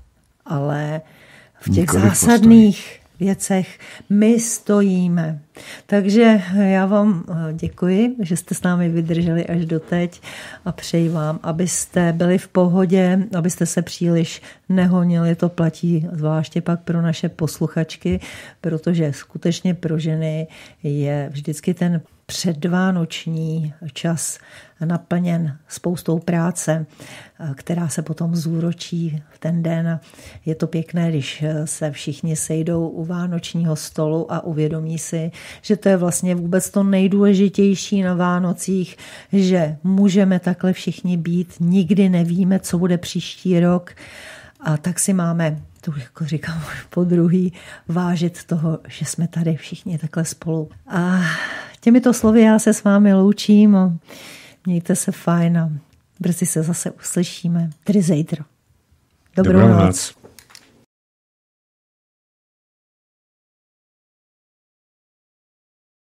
ale v těch Nikoliv zásadných postoj. věcech my stojíme. Takže já vám děkuji, že jste s námi vydrželi až doteď a přeji vám, abyste byli v pohodě, abyste se příliš nehonili. To platí zvláště pak pro naše posluchačky, protože skutečně pro ženy je vždycky ten předvánoční čas naplněn spoustou práce, která se potom zúročí v ten den. Je to pěkné, když se všichni sejdou u vánočního stolu a uvědomí si, že to je vlastně vůbec to nejdůležitější na Vánocích, že můžeme takhle všichni být, nikdy nevíme, co bude příští rok a tak si máme, to jako říkám po druhý, vážit toho, že jsme tady všichni takhle spolu. A těmito slovy já se s vámi loučím a mějte se fajn a brzy se zase uslyšíme, tedy zítra. Dobrou, Dobrou noc. noc.